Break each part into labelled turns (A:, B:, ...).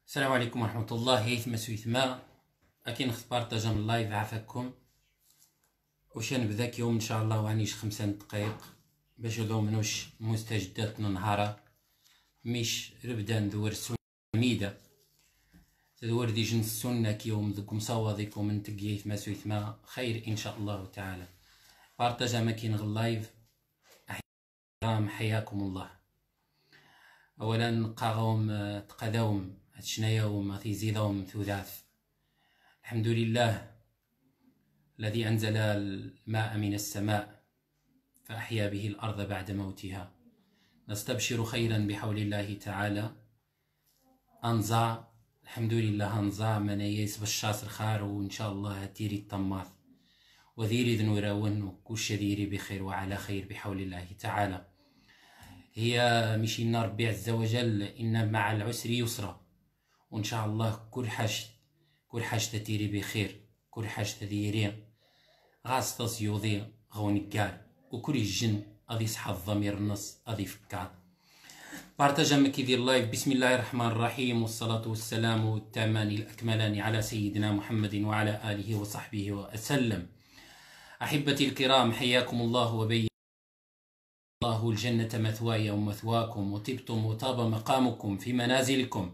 A: السلام عليكم ورحمة الله. يثما سويثما أكين خص بارطاجا من اللايف عافاكم. واش نبدا يوم إن شاء الله وعنيش 5 دقايق باش لو منوش مستجدات نهارا مش ربدا ندور سنيدة تدور دي جنس السنة كيوم ذكم صواديكم من تقي يثما سويثما خير إن شاء الله تعالى. بارطاجا ما كاين غير اللايف. أحياكم حياكم الله. أولا نقاهم تقداوم هادشنايا وما تيزيدهم ثلاث. الحمد لله الذي أنزل الماء من السماء فأحيا به الأرض بعد موتها. نستبشر خيرا بحول الله تعالى. أنزع الحمد لله أنزع من ييس بالشاصر خار وإن شاء الله تيري الطماط وذيري ذنوراون وكل ديري بخير وعلى خير بحول الله تعالى. هي مشينا ربي عز وجل إن مع العسر يسرا وإن شاء الله كل حاجة تديري بخير كل حاجة تديري غاس تصيوضي غونيكار وكل الجن غادي يصحى الضمير النص غادي يفكر. بارطاجا ما كيدير لايف. بسم الله الرحمن الرحيم والصلاة والسلام التامان الأكملان على سيدنا محمد وعلى آله وصحبه وسلم. أحبتي الكرام حياكم الله وبين الله الجنة مثواي ومثواكم وطبتم وطاب مقامكم في منازلكم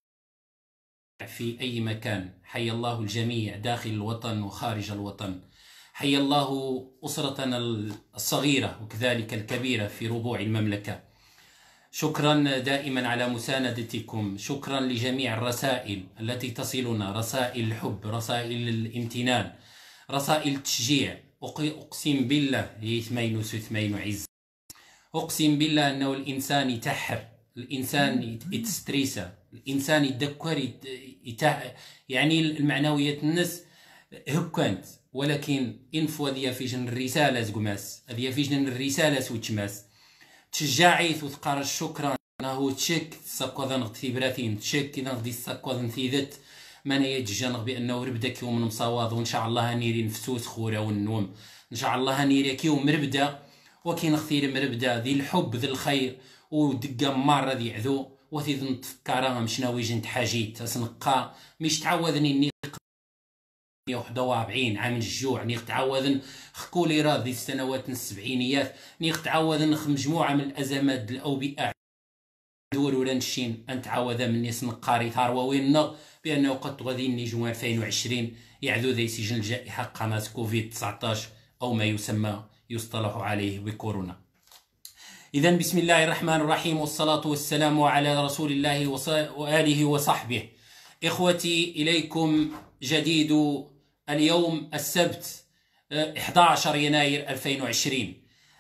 A: في أي مكان. حي الله الجميع داخل الوطن وخارج الوطن. حي الله أسرتنا الصغيرة وكذلك الكبيرة في ربوع المملكة. شكرا دائما على مساندتكم. شكرا لجميع الرسائل التي تصلنا، رسائل الحب، رسائل الامتنان، رسائل التشجيع. أقسم بالله يثمين سثمين عز. أقسم بالله أنه الإنسان يتحر، الإنسان يتستريسا، الإنسان يتذكر يعني المعنويات الناس هكانت، ولكن إنفو هذه فيجن الرسالة زقماس، هذه فيجن الرسالة سوتشماس تشجعي وتقار شكرا. هو تشك تساقوذ نغتي براتين تشك إذا غدي تساقوذ نثيذت من يتجنغ بأنه ربدك يوم مصاواض وإن شاء الله هنيري نفسوس خورة والنوم إن شاء الله هنيري يوم مربدا وكين خثير مربدا ذي الحب ذي الخير ودقا مرة ذي عذو وثيذ نتفكرها مشناوي جنت حاجيت أسنقا مش تعوذني إني 41 عام الجوع نيق تعوذن خكولي راضي السنوات السبعينيات نيق تعوذن مجموعة من الأزمات الأوبئة دور ورنشين أن تعوذ من ناس نقاري ثروة وين بأنه قد غادي نيجو 2020 يعذو ذي سجن الجائحة قناة كوفيد 19 أو ما يسمى يصطلح عليه بكورونا. إذن بسم الله الرحمن الرحيم والصلاة والسلام على رسول الله وآله وصحبه. إخوتي إليكم جديد اليوم السبت 11 يناير 2020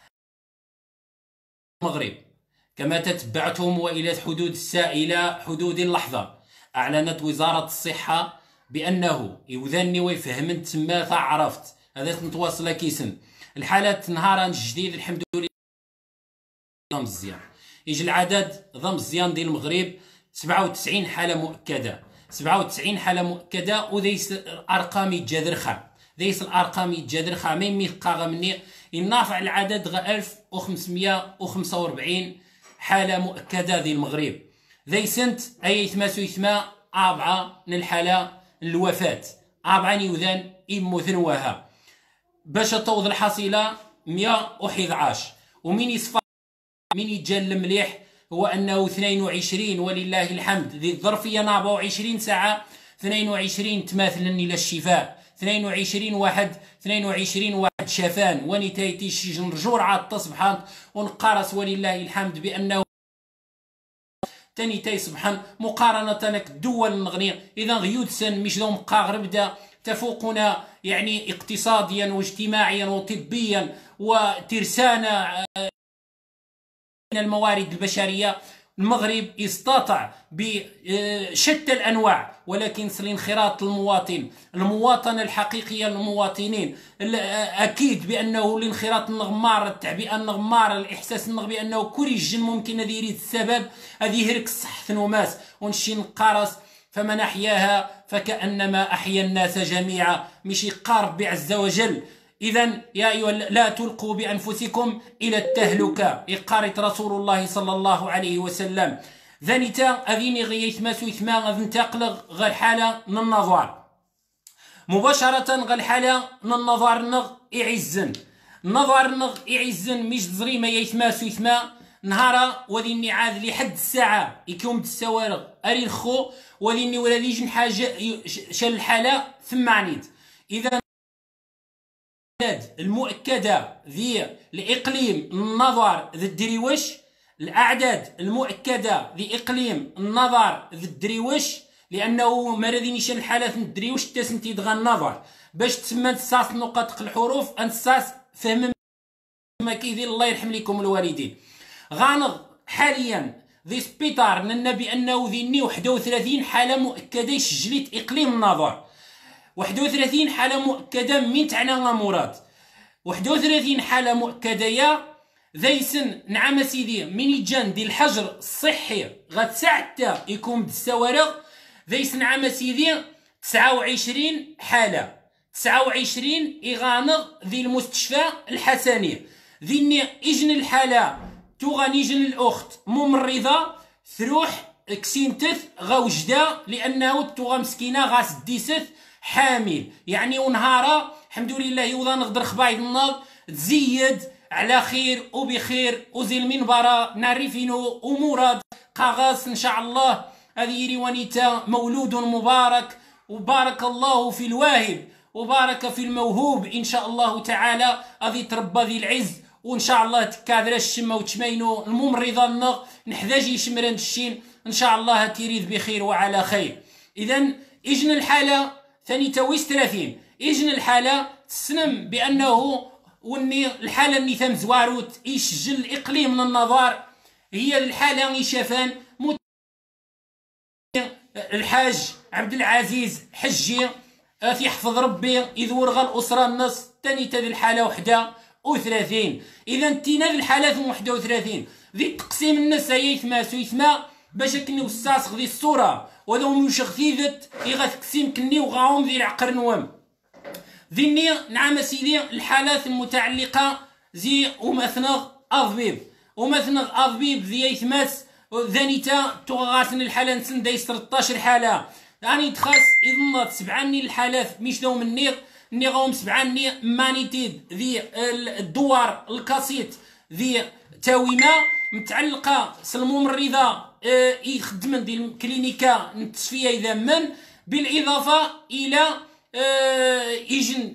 A: المغرب. كما تتبعتم وإلى حدود السائلة حدود اللحظة أعلنت وزارة الصحة بأنه يوذني ويفهمن تما عرفت هذا نتواصل كيسن الحالات نهارا جديد الحمد لله ضم الزيان. يجي العدد ضم الزيان ديال المغرب 97 حالة مؤكدة، 97 حالة مؤكدة وديس الأرقام يتجادرخا ديس الأرقام يتجادرخا مين ميقاغا مني ينافع العدد 1545 حالة مؤكدة ديال المغرب. ذي سنت أي يتماسو يتما 4 من الحالة الوفاة 4 يوذان إموثن وها باش توض الحصيلة 111. ومين يصفى مين يتجل مليح هو أنه 22 ولله الحمد ذي الظرفية 24 ساعة 22 تماثلني للشفاء 22 واحد شافان ونتايتي شجن رجور عاد تصبحان ونقارس ولله الحمد بأنه تاني تاي سبحان مقارنة الدول النغنية. إذا غيود سن مش ذو مقاغر بدا تفوقنا يعني اقتصاديا واجتماعيا وطبيا وترسانة من الموارد البشرية. المغرب استطاع بشتى الأنواع ولكن الانخراط المواطنة الحقيقية للمواطنين أكيد بأنه الانخراط النغمار التعبئة النغمار الإحساس بأنه كل جن ممكن هذه يريد السبب هذه هرك الصح ثنوماس ونشي نقارس فمن أحياها فكأنما أحيا الناس جميعا مش يقارب عز وجل. إذن يا أيها لا تلقوا بأنفسكم إلى التهلكة. إقارة رسول الله صلى الله عليه وسلم ذانيتا أذيني غيث ما سويثما غنتقل غير حالة من النظر مباشرة غير حالة من النظر نغ إعزن النظر نغ إعزن مش زريمة يثما سويثما نهارا وذيني عاد لحد الساعة يكون السوارغ أري الخو وذيني ولا ليجن حاجة شال الحالة ثم عنيد إذا المؤكدة ذي لإقليم النظر ذي الدريوش الأعداد المؤكدة لإقليم النظر ذي الدريوش لأنه مرضي نشان الحالات الدريوش تسنتي دغا النظر باش تسمى نصاص نقاط الحروف أنصاص فهم ما كيدير الله يرحم لكم الوالدين غانغ حاليا ذي سبيطار لنا بأنه ذيني 31 حالة مؤكدة يسجلت إقليم النظر 31 حالة مؤكدة من تاعنا مراد 31 حالة مؤكدة يا ذيسن نعم سيدي من يجان دي الحجر الصحي غتساعد يكون بالسوارغ ذيسن نعم سيدي 29 حالة 29 إغانغ ذي المستشفى الحسني ذيني إجن الحالة توغاني جن الأخت ممرضة ثروح كسينتث غوجدة لأنه توغا مسكينة غاس ديست حامل يعني ونهارا الحمد لله يوضا نقدر خبايد النار تزيد على خير وبخير وزي المنبرة نعرفينو ومراد قاغاس ان شاء الله هذه ريوانيتا مولود مبارك وبارك الله في الواهب وبارك في الموهوب ان شاء الله تعالى هذه تربى ذي العز وان شاء الله تكادر الشمه وتشمينو الممرضه النغ نحتاج شمران الشين ان شاء الله تريد بخير وعلى خير. اذا اجن الحاله ثاني تويس 30 اجن الحاله تسلم بانه وني الحاله اللي ثم زواروت يسجل الاقليم من النظر هي الحاله يشافان الحاج عبد العزيز حجي في حفظ ربي يذورغ الاسره النص ثاني تاع الحاله وحده و30. اذا انتينا الحالات 31 ذي تقسيم الناس يثما سويثما باش كني وساس ذي الصوره وذوم يشغثيذت يغا تقسيم كني وغاهم ذي العقر نوام ذيني نعم سيدي الحالات المتعلقه زي ومثنغ اضبيب ومثنغ اضبيب ذي يثماس ذانيتا تغاسن الحاله نسن دايس 13 حاله راني تخاص اذن 7 الحالات مش ذوم النيغ نيغوم 7 مانيتيد ذي الدوار الكاسيت ذي تاويمه متعلقه الممرضه يخدم دي الكلينيكا التصفيه اذا من بالاضافه الى يجن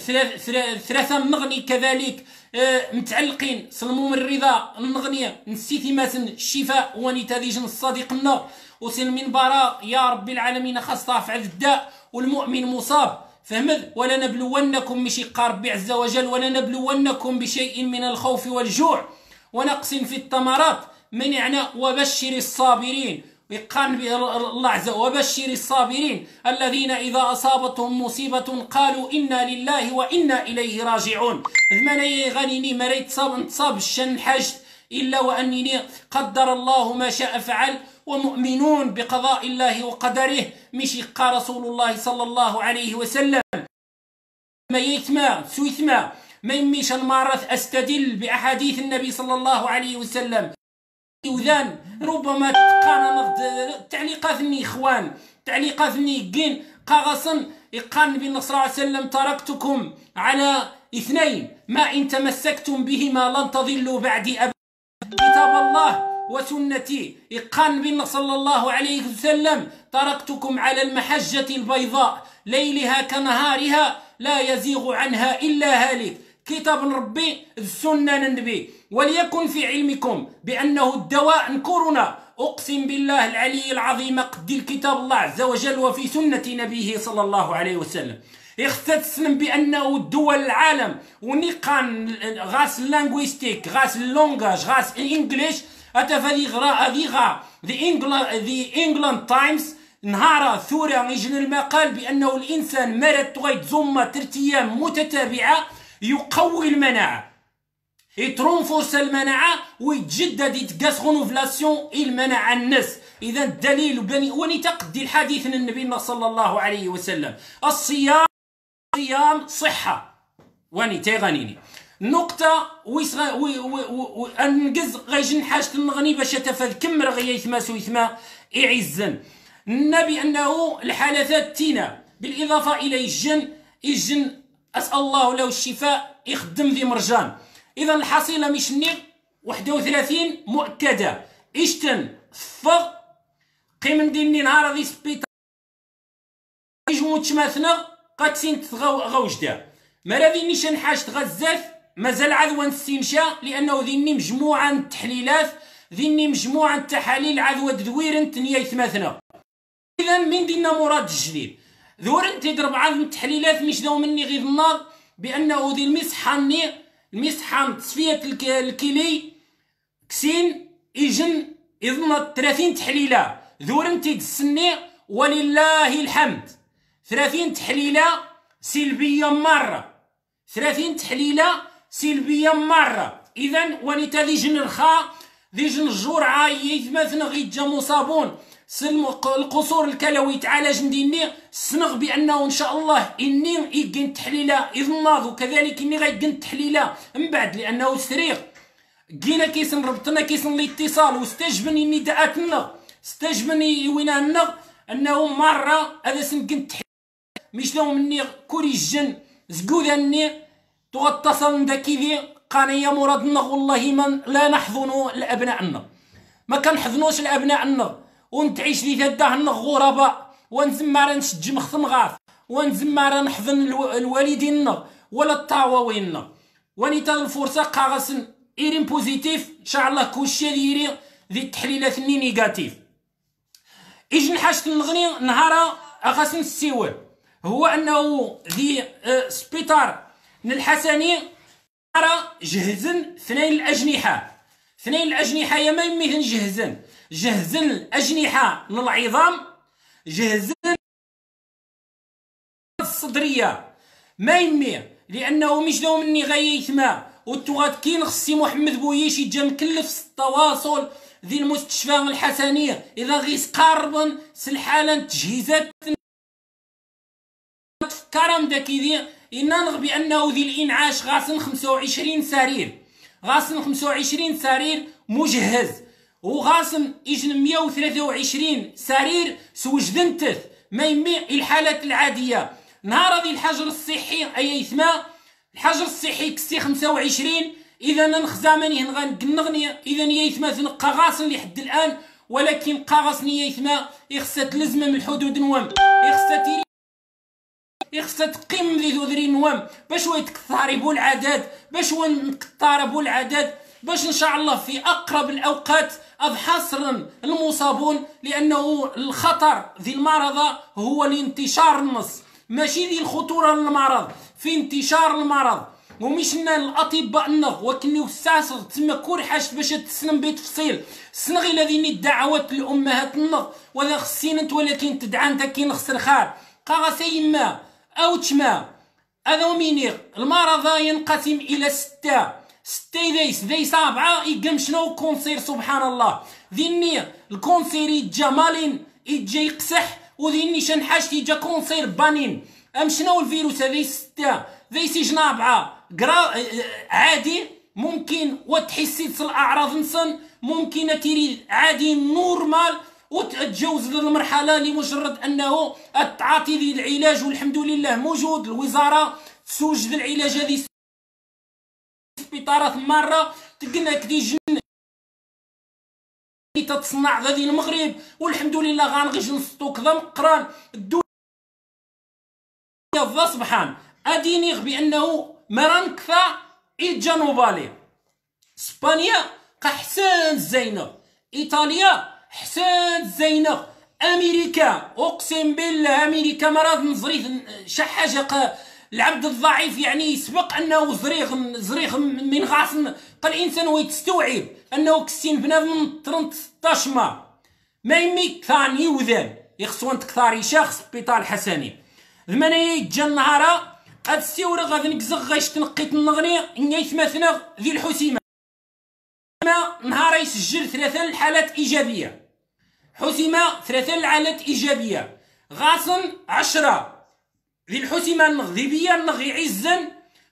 A: ثلاثه مغني كذلك متعلقين الممرضه المغنيه نسيتي الشفاء ونيتا ديجن الصديق النار وسن المنبره يا رب العالمين خاصه في الداء والمؤمن مصاب فهمت ولا نبلونكم مشي قارب عز وجل ولا نبلونكم بشيء من الخوف والجوع ونقص في الثمرات منعنا وبشر الصابرين ويقان الله عز وجل وبشر الصابرين الذين إذا أصابتهم مصيبة قالوا إنا لله وإنا إليه راجعون ذماني غنيني مريت صاب الشن حاج إلا وأنني قدر الله ما شاء فعل ومؤمنون بقضاء الله وقدره مشي قال رسول الله صلى الله عليه وسلم ما يتما سويثما ما يميش المارث أستدل بأحاديث النبي صلى الله عليه وسلم وذان ربما تقان تعليقاتني إخوان تعليقاتني قين قاغصا يقان النبي صلى الله عليه وسلم تركتكم على 2 ما إن تمسكتم بهما لن تضلوا بعدي أبدا كتاب الله وسنتي يقان النبي صلى الله عليه وسلم تركتكم على المحجة البيضاء ليلها كنهارها لا يزيغ عنها إلا هالك كتاب ربي السنة النبي وليكن في علمكم بأنه الدواء نكرنا أقسم بالله العلي العظيم قد الكتاب الله عز وجل وفي سنة نبيه صلى الله عليه وسلم يختتسلم بأنه الدول العالم ونقان غاس اللانغويستيك غاس اللونغاج غاس الانجليش أتفادي غرا ذي إنجلاند تايمز نهار ثورة يجن المقال بأنه الإنسان مرض تغيد زمة 3 أيام متتابعة يقوي المناعة يترونفورس المناعة ويتجدد يتقاس غونوفلاسيون المناعة الناس. إذا الدليل بني ونتقدي الحديث النبي صلى الله عليه وسلم الصيام صحة وني تيغانيني نقطة نقز غيجن حاجة النغني باش يتفاد كمر غيثما سويثما يعزن النبي أنه الحالثات تينا بالإضافة إلى الجن أسأل الله له الشفاء يخدم ذي مرجان. إذا الحصيلة مشني 31 مؤكدة إشتن فغ قيمن ديني نهار ذي سبيطار يجمو تشماثنا قاتسين غوجدا مرا ذي نيشان حاجة غزاف مازال عذوان السينشا لأنه ذيني مجموعة التحليلات ذيني مجموعة التحاليل عذوة دويرنت نيايث مثنا. إذا من دينا مراد الجديد ذورنت يضرب عن التحليلات مش ذو مني غير النار بأنه ذي المسحة تصفية الكيلي كسين يجن يظن 30 تحليلة ذورنت السني ولله الحمد 30 تحليلة سلبية مرة 30 تحليلة سلبية مرة. إذا ونتا ذي جن الخاء ذي جن الجرعة يثمثنا غيتجا مصابون القصور الكلوي تعالج نديني سنغ بانه ان شاء الله اني يقن تحليله يظناض وكذلك اني غيقن تحليله من بعد لانه سريغ جينا كيسن ربطنا كيسن الاتصال واستجبني نداءاتنا استجبني ويننا انه مره هذا سنقن تحليله مش لو مني كوري الجن زقوداني تغتصل ذاكي ذي قانيا مرادنا والله ما لا نحضن لابنائنا ما كنحضنوش لابنائنا ونتعيش لي ثدا غرباء ونزمار نشج مخثم غاف ونزمار نحضن الوالدين ولا الطاواوين ونيتا الفرصه قاغسن ايرين بوزيتيف ان شاء الله كلشي ديري ذي التحليلات ني نيجاتيف. اجن حاجه نغني نهار اغاسن السيول هو انه ذي سبيطار الحسني نهار جهزن اثنين الاجنحه يا ما يميه جهزن الأجنحة للعظام جهزن الصدرية ما يمي لأنه مش دو مني غيثما وتوغاد كين خصي محمد بويش يجا مكلف التواصل ذي المستشفى الحسنية إذا غيس قاربا سالحالة تجهيزات كرم داكي ذي إنانغ بأنه ذي الإنعاش غاسن 25 سرير مجهز وغاسم يجن 123 سرير سوجدنتث ما يمي الحالات العاديه. نهار هذه الحجر الصحي اي ثما الحجر الصحي كسي 25 اذا نخزامني غنغني اذا يثما تنقى غاسن لحد الان ولكن قاغسني يثما يخصت لزم من الحدود نوام يخصت تقيم ذي ذري نوام باش يتكثر بو العدد باش نكثر بو العدد باش ان شاء الله في اقرب الاوقات حصرا المصابون لانه الخطر ذي المرض هو الانتشار النص ماشي ذي الخطوره للمرض في انتشار المرض ومشنا الاطباء النغ وكني وساسغ تما كور حاجه باش تسلم بتفصيل سنغي الذين الدعوات للامهات النغ ولا خصينت ولكن تدعى انت كي نخسر خار قاغا سيما او تشما هذا ومينيغ المرض ينقسم الى 6 ذي 7 يقام شنو كونسير سبحان الله ذيني الكونسير يجا مالين يجا يقسح وذيني شن حاجتي يجا كونسير بانين ام شنو الفيروس هذي 6 ذي سجن 4 عادي ممكن وتحسي الاعراض نصن ممكن تيري عادي نورمال وتتجاوز للمرحله لمجرد انه تعاطي ذي العلاج والحمد لله موجود الوزاره تسوجد العلاج هذه سبيطارات مره تقلنا كدي جن تتصنع هذه المغرب والحمد لله غنغيش نسطو كذا مقران الدنيا سبحان اديني بانه مرنكفا الجنوبالي اسبانيا حسان زينه ايطاليا حسان زينه امريكا اقسم بالله امريكا مرض نزريث شي حاجه العبد الضعيف يعني يسبق انه زريغ من غاصن قال الانسان ويتستوعب انه كسين بنادم 16 ما يمي ثاني وذان يخصون تكثاري شخص سبيطار الحسني ثمانية يتجا النهار هاد السيورة غادي نكزغ غايش تنقيت النغني اني يثمثنا ذي الحسيمة نهار يسجل 3 الحالات ايجابية حسيمة 3 الحالات ايجابية غاصن 10 ذي الحسيمة النغ ذي بيا النغ يعزن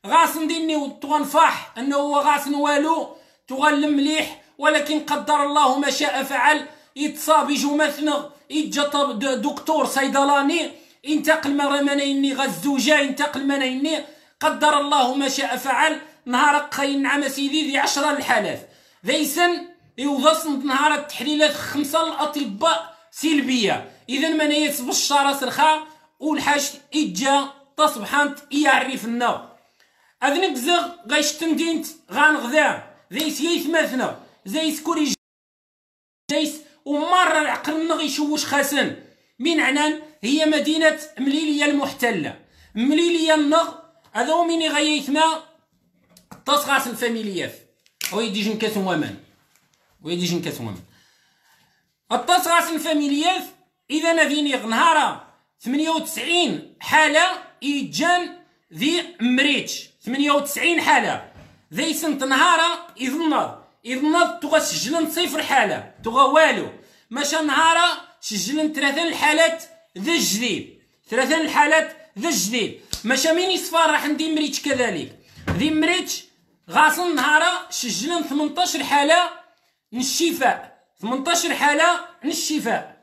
A: غاصن ديني تغنفاح انه هو غاصن والو تغلم مليح، ولكن قدر الله ما شاء فعل. يتصاب يجو مثنغ يتجا دكتور صيدلاني ينتقل منيني غزوجه ينتقل منيني، قدر الله ما شاء فعل. نهار خاين نعم سيدي ذي 10 الحالات ذيسن يوضصن نهار التحليلات 5 الاطباء سلبيه. اذا منايا بالشاره سرخا والحاج اجا تصبحانت يعرف لنا اذنك زغ غيشتم دينت غنغذا ذيس يثمثنا زيس كوري زيس ومره العقل غيشوش خاسن من عنان. هي مدينه مليليه المحتله مليليه النغ هذا هو من غيثما تصغاس الفاميليات ويدي جنكاس ومان ويدي جنكاس ومان التصغاس الفاميليات. اذا نذيني نهار 98 حاله يجان ذي مريتش 98 حاله ذي سنت نهارا يظنض تغا سجلن 0 حاله تغا والو ماشا نهارا سجلن 3 الحالات ذا الجديد 3 الحالات ذا الجديد ماشا مين يصفار راح ندي مريتش كذلك ذي مريتش غاصن نهارا سجلن 18 حاله للشفاء 18 حاله للشفاء.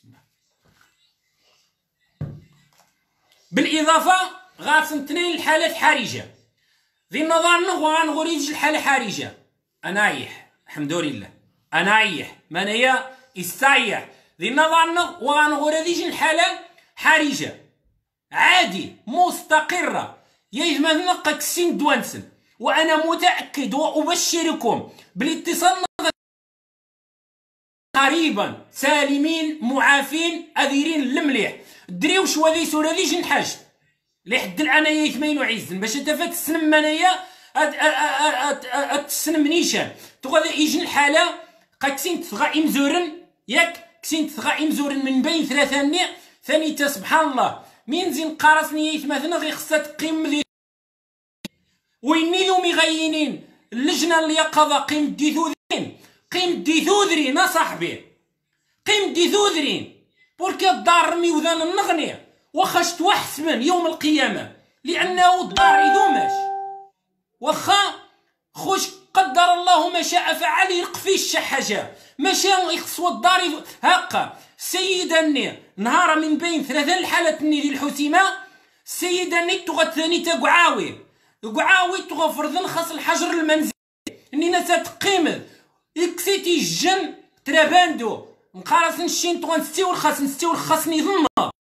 A: بالاضافه غاصن 2 الحالات حرجه ذي النظر نغوان غوريج الحاله حرجه انا عيح الحمد لله انا عيح مانيا يستعيح ذي النظر نغوان غوريج الحاله حرجه عادي مستقره يجمع نقك سين دوانسن. وانا متاكد وابشركم بالاتصال قريبا سالمين معافين اذيرين المليح دريو شوا ذي سوره ذي جنحاج لحد الان يثمين وعزن باش تفات السنم منايا السنم نيشان تغادي يجي الحاله قاكسين تغا امزورن ياك كسين تغا امزورن من بين 3 ني ثاني سبحان الله مين زين قارصني يثمثنا غي خصها تقيم ذي ويني يومي غينين اللجنه اليقظه قيم ديثوذرين قيم ديثوذرين اصاحبي قيم ديثوذرين بوركي الدار ميوذان النغني وخاش توحسمن يوم القيامه لانه الدار يذوماش واخا خوش قدر الله ما شاء فعل يلقفي الشحاجه ماشي يخصو الدار هاكا السيده ني نهار من بين 3 الحالات ني ذي الحسيمه السيده ني تغثني تقعاوي تغفرذن خاص الحجر المنزلي اني ناس تقيم يكسيتي الجن تراباندو نقارس نشين تغن نستيو الخاصني ظن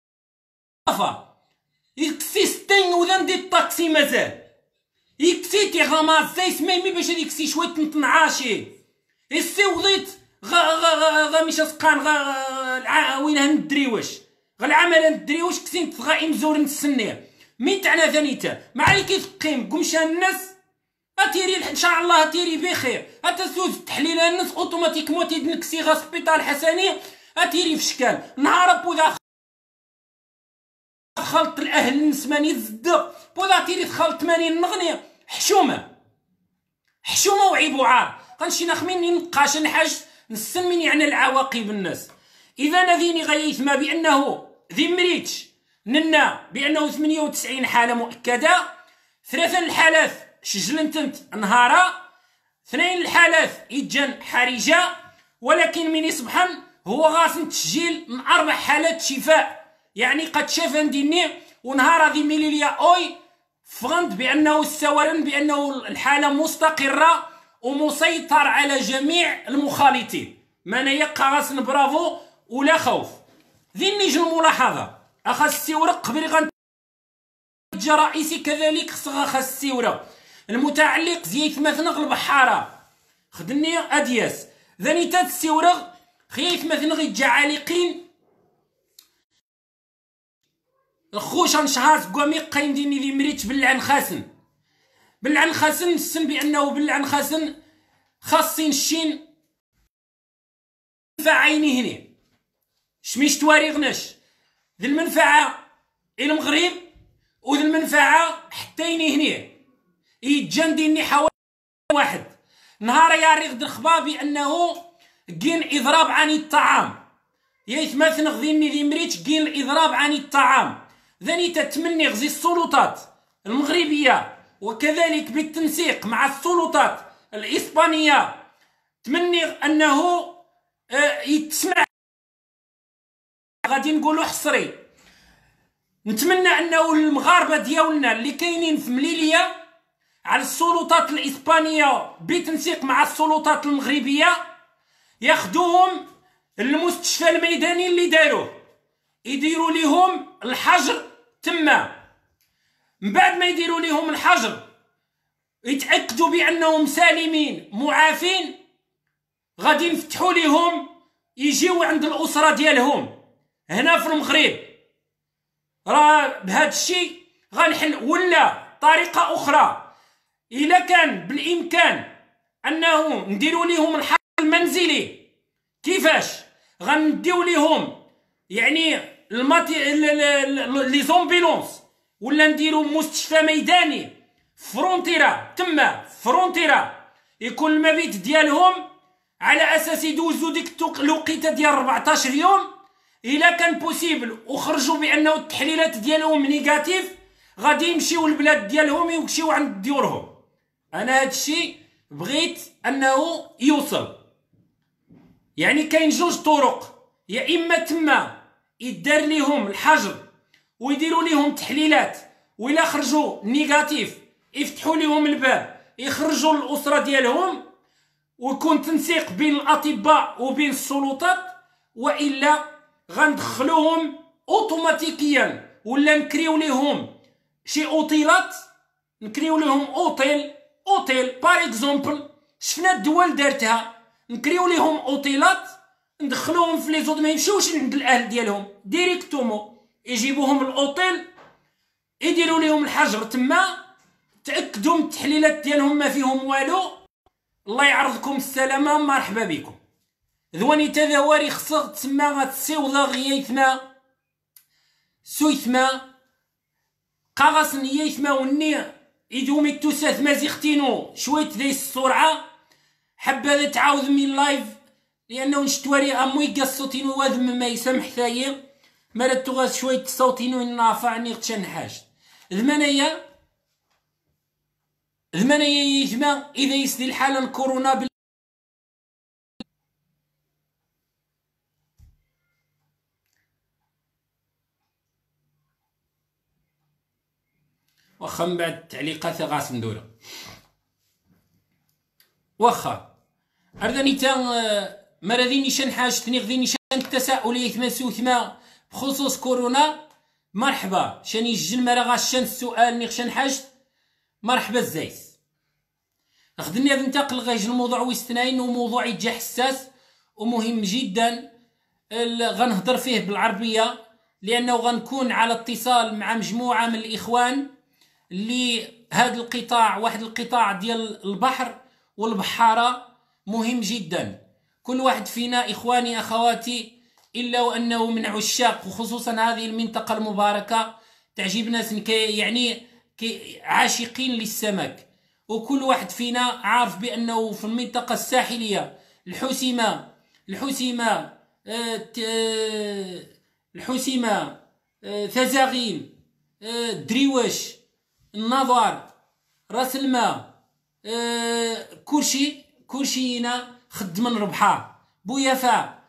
A: يكسي 60 وذن دي الطاكسي مازال يكسيتي غماز زي سميمي باش يكسي شويه تنعاشي السوضيت غا مش اسقان وين هندريوش العمل هندريوش كسين تغا امزور نسنيه مين تاعنا ثانيتا ما عليك تقيم قمشان الناس اتيري ان شاء الله اتيري بخير اتسوز تحليل الناس اوتوماتيكمون تيدنك صيغه سبيطار حسني اتيري في شكال نهار بوذا خلط الاهل النسماني الزد بوذا تيري تخلط 80 نغني حشومه وعيب وعار غنمشي نخمين نقاش نحاج نسمين يعني العواقب الناس. اذا نذيني غيثما بانه ذي مريتش ننا بانه 98 حاله مؤكده 3 الحالات سجلنتنت نهارا 2 الحالات يجن حرجه ولكن من يصبحن هو غاصن تسجيل من 4 حالات شفاء يعني قد شاف نديني ونهار ذي ميليليا اوي فهمت بانه السورن بانه الحاله مستقره ومسيطر على جميع المخالطين ما يبقى غاصن برافو ولا خوف. ذي نيجي الملاحظه اخا السيورق قبل غنجا رئيسي كذلك خاص السيوره المتعلق زيت مثنغ البحاره خدني ادياس ذاني تات السيورغ خيف مثنغ يجا عالقين الخوش نشهاز قوامي قايم ديني ذي مريتش باللعن خاسن السن بانه باللعن خاسن خاصين الشين عيني هنا شميش تواريغناش ذي المنفعه الى المغرب وذي المنفعه حتى هنا يتجان ديني حوالي واحد نهار ياريغ الخبار بانه كاين اضراب عن الطعام يتمثل غذيني ذي مريتش كاين الاضراب عن الطعام ذاني تتمني غزي السلطات المغربيه وكذلك بالتنسيق مع السلطات الإسبانية تمني أنه يتسمع، غادي نقولوا حصري. نتمنى أنه المغاربة ديالنا اللي كاينين في مليلية على السلطات الإسبانية بالتنسيق مع السلطات المغربية ياخدوهم للمستشفى الميداني اللي داروه، يديروا لهم الحجر تما. من بعد ما يديروا لهم الحجر يتأكدوا بأنهم سالمين معافين، غادي نفتحوا لهم يجيو عند الأسرة ديالهم هنا في المغرب. راه بهذا الشيء غنحل. ولا طريقة أخرى، إلا كان بالإمكان أنه نديروا لهم الحجر المنزلي، كيفاش غنديو لهم يعني لي زومبيلونس، ولا نديروا مستشفى ميداني فرونتيرا تما فرونتيرا، يكون المبيت ديالهم على اساس يدوزوا ديك الوقيته ديال 14 يوم الا كان بوسيبل، وخرجوا بانه التحليلات ديالهم نيجاتيف، غادي يمشيو للبلاد ديالهم ويمشيو عند ديورهم. انا هذا الشيء بغيت انه يوصل. يعني كاين جوج طرق، يا اما تما يدار لهم الحجر ويديروا لهم تحليلات، وإلا خرجوا نيجاتيف يفتحوا لهم الباب يخرجوا للأسرة ديالهم، ويكون تنسيق بين الأطباء وبين السلطات، وإلا غندخلوهم اوتوماتيكيا، ولا نكريو لهم شي اوتيلات، نكريو لهم اوتيل بار اكزومبل، شفنا الدول دارتها، نكريو لهم اوتيلات ندخلوهم في لي زود، ما يمشيوش عند الاهل ديالهم ديريكتومون، يجيبوهم الاوتيل يديروا لهم الحجر تما، تاكدوا من التحليلات ديالهم ما فيهم والو، الله يعرضكم السلامه، مرحبا بكم. ذواني تذواري خصها تسمى غتسيوضا غيايثما سويثما قاغسن يايثما وني يدومي التوسات مازيختينو شويه ذي السرعه، حبذا تعاود من لايف لانه نشتواري اموي قصوتينو وذم ما يسمح ثايا مرات تغاز شويه صوتينو نافع اني غتشنحاج ذمانيا يثما اذا يسدي الحاله الكورونا واخا من بعد التعليقات غاس ندوره. واخا اردني تا مراديني شن حاجتني غديني شن التساؤليه ثما ثما بخصوص كورونا، مرحبا شاني الجن مرا غاشن السؤال نيغشن حاجت، مرحبا الزايس. خدني غادي ننتقل غايج الموضوع ويستناين، وموضوع يتجا حساس ومهم جدا غنهضر فيه بالعربيه، لانه غنكون على اتصال مع مجموعه من الاخوان اللي هذا القطاع، واحد القطاع ديال البحر والبحاره مهم جدا. كل واحد فينا اخواني اخواتي الا وانه من عشاق، وخصوصا هذه المنطقه المباركه تعجب ناس يعني عاشقين للسمك، وكل واحد فينا عارف بانه في المنطقه الساحليه الحسيمه ثزاغين دريوش النظر راس الماء كلشينا خد من ربحه بويافا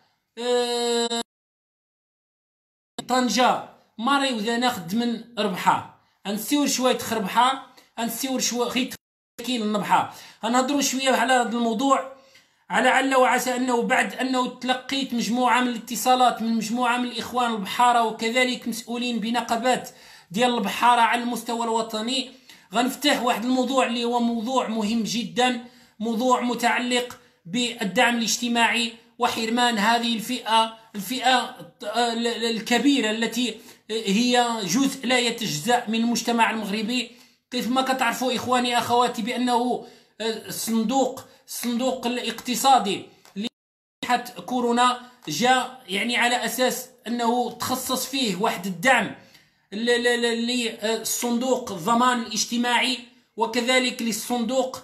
A: طنجة ماري وذانا خد من ربحه. غنسيور شويه خربحه، غنسيور شويه خيت كاين النبحه. غنهضروا شويه على هذا الموضوع، على عل وعسى انه بعد انه تلقيت مجموعه من الاتصالات من مجموعه من الاخوان البحاره، وكذلك مسؤولين بنقابات ديال البحاره على المستوى الوطني، غنفتح واحد الموضوع اللي هو موضوع مهم جدا، موضوع متعلق بالدعم الاجتماعي وحرمان هذه الفئة الكبيرة التي هي جزء لا يتجزأ من المجتمع المغربي. كيف ما كتعرفوا إخواني أخواتي بأنه الصندوق الاقتصادي لجائحة كورونا جاء يعني على أساس أنه تخصص فيه واحد الدعم للصندوق الضمان الاجتماعي، وكذلك للصندوق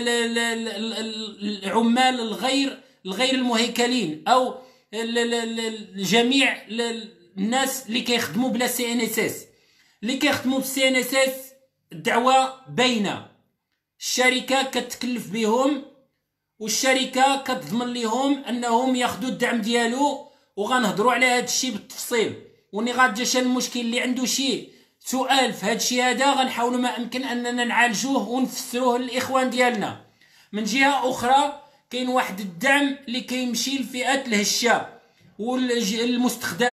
A: العمال الغير المهيكلين، او جميع الناس اللي كيخدموا بلا CNSS. اللي كيخدموا بالCNSS الدعوه بين الشركه كتكلف بهم والشركه كتضمن لهم انهم ياخذوا الدعم ديالو، وغنهضروا على هذا الشيء بالتفصيل. وني غادي شي المشكل اللي عنده شي سؤال في هذا الشيء هذا غنحاولوا ما امكن اننا نعالجوه ونفسروه للاخوان ديالنا. من جهه اخرى كاين واحد الدعم اللي كيمشي لفئات الهشه والمستخدمين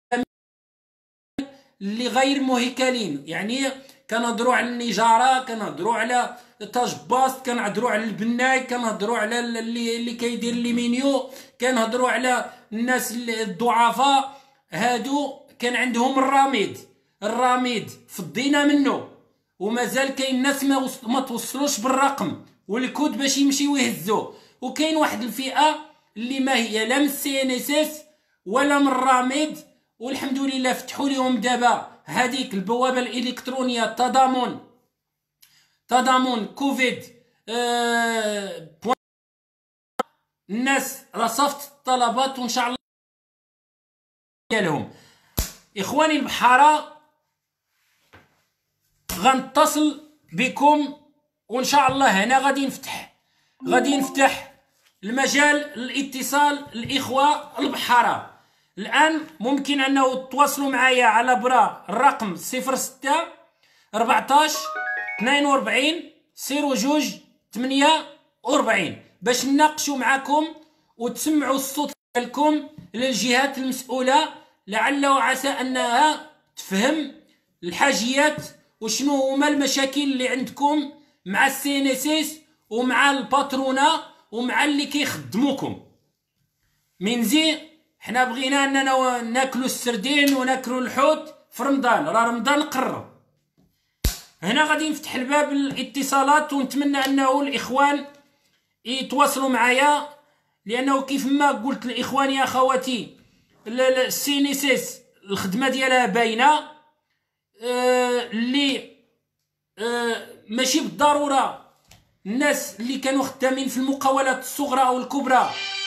A: اللي غير مهكلين، يعني كنهضروا على النجاره، كنهضروا على تاج باست، كنهضروا على البناي، كنهضروا على اللي كيدير لي مينيو، كنهضروا على الناس الضعفاء. هادو كان عندهم الراميد فضينا منه، ومازال كاين ناس ما توصلوش بالرقم والكود باش يمشيو يهزوه. وكاين واحد الفئه اللي ما هي لا من السي ان اس اس ولا من الراميد، والحمد لله فتحوا لهم دابا هذيك البوابه الالكترونيه تضامن كوفيد الناس رصفت الطلبات وان شاء الله ديالهم. اخواني البحاره غنتصل بكم وان شاء الله هنا غادي نفتح المجال الاتصال الاخوه البحاره. الان ممكن انه تواصلوا معايا على برا الرقم 06 14 42 02 48 باش نناقشوا معكم وتسمعوا الصوت ديالكم للجهات المسؤوله، لعل وعسى انها تفهم الحاجيات وشنو هما المشاكل اللي عندكم مع السي ان اس اس ومع الباترونه ومع اللي كيخدموكم. من زين حنا بغينا اننا ناكلوا السردين وناكلوا الحوت في رمضان، راه رمضان قرب. هنا غادي نفتح الباب الاتصالات ونتمنى انه الاخوان يتواصلوا معايا، لانه كيف ما قلت الاخوان يا اخواتي السي ان اس اس الخدمه ديالها باينه، اللي ماشي بالضروره الناس اللي كانوا خدامين في المقاولات الصغرى او الكبرى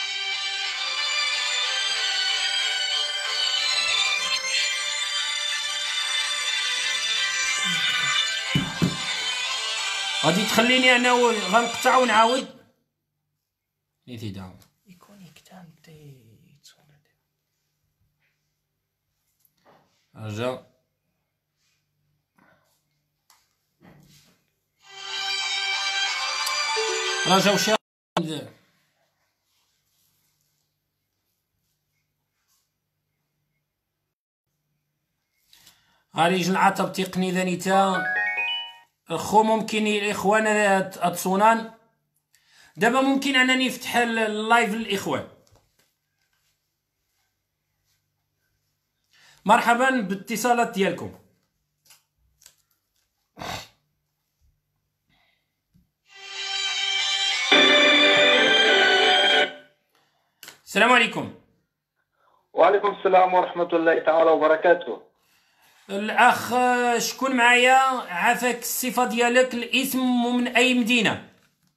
A: غادي تخليني انا غنقطع ونعاود نيتي داون رجع وشي غادي يجي العطب تقني ذانيتا خو. ممكن الاخوان اتصونان دابا ممكن انني نفتح اللايف للاخوان. مرحبا بالاتصالات ديالكم. السلام عليكم.
B: وعليكم السلام ورحمة الله تعالى وبركاته.
A: الأخ شكون معايا؟ عافاك الصفة ديالك، الاسم ومن أي مدينة؟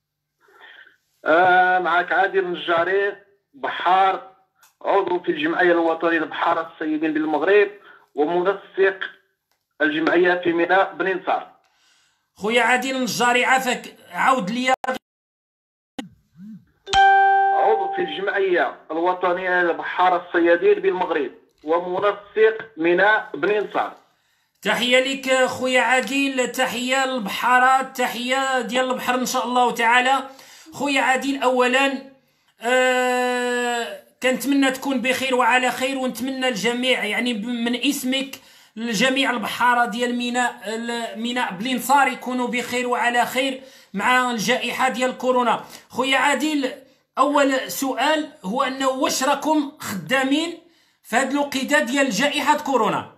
B: معك عادل النجاري بحار، عضو في الجمعية الوطنية لبحارة السيدين بالمغرب ومنسق الجمعية في ميناء بني نصار.
A: خويا عادل النجاري عافاك، عاود ليا.
B: عضو في الجمعية الوطنية لبحارة الصيادين بالمغرب ومنسق ميناء بني نصار.
A: تحية لك خويا عادل، تحية للبحارات، تحية ديال البحر ان شاء الله تعالى. خويا عادل اولا كنتمنى تكون بخير وعلى خير، ونتمنى الجميع يعني من اسمك لجميع البحاره ديال ميناء بني نصار يكونوا بخير وعلى خير مع الجائحه ديال كورونا. خويا عادل اول سؤال هو انه واش راكم خدامين في هذه الوقيته ديال جائحه كورونا؟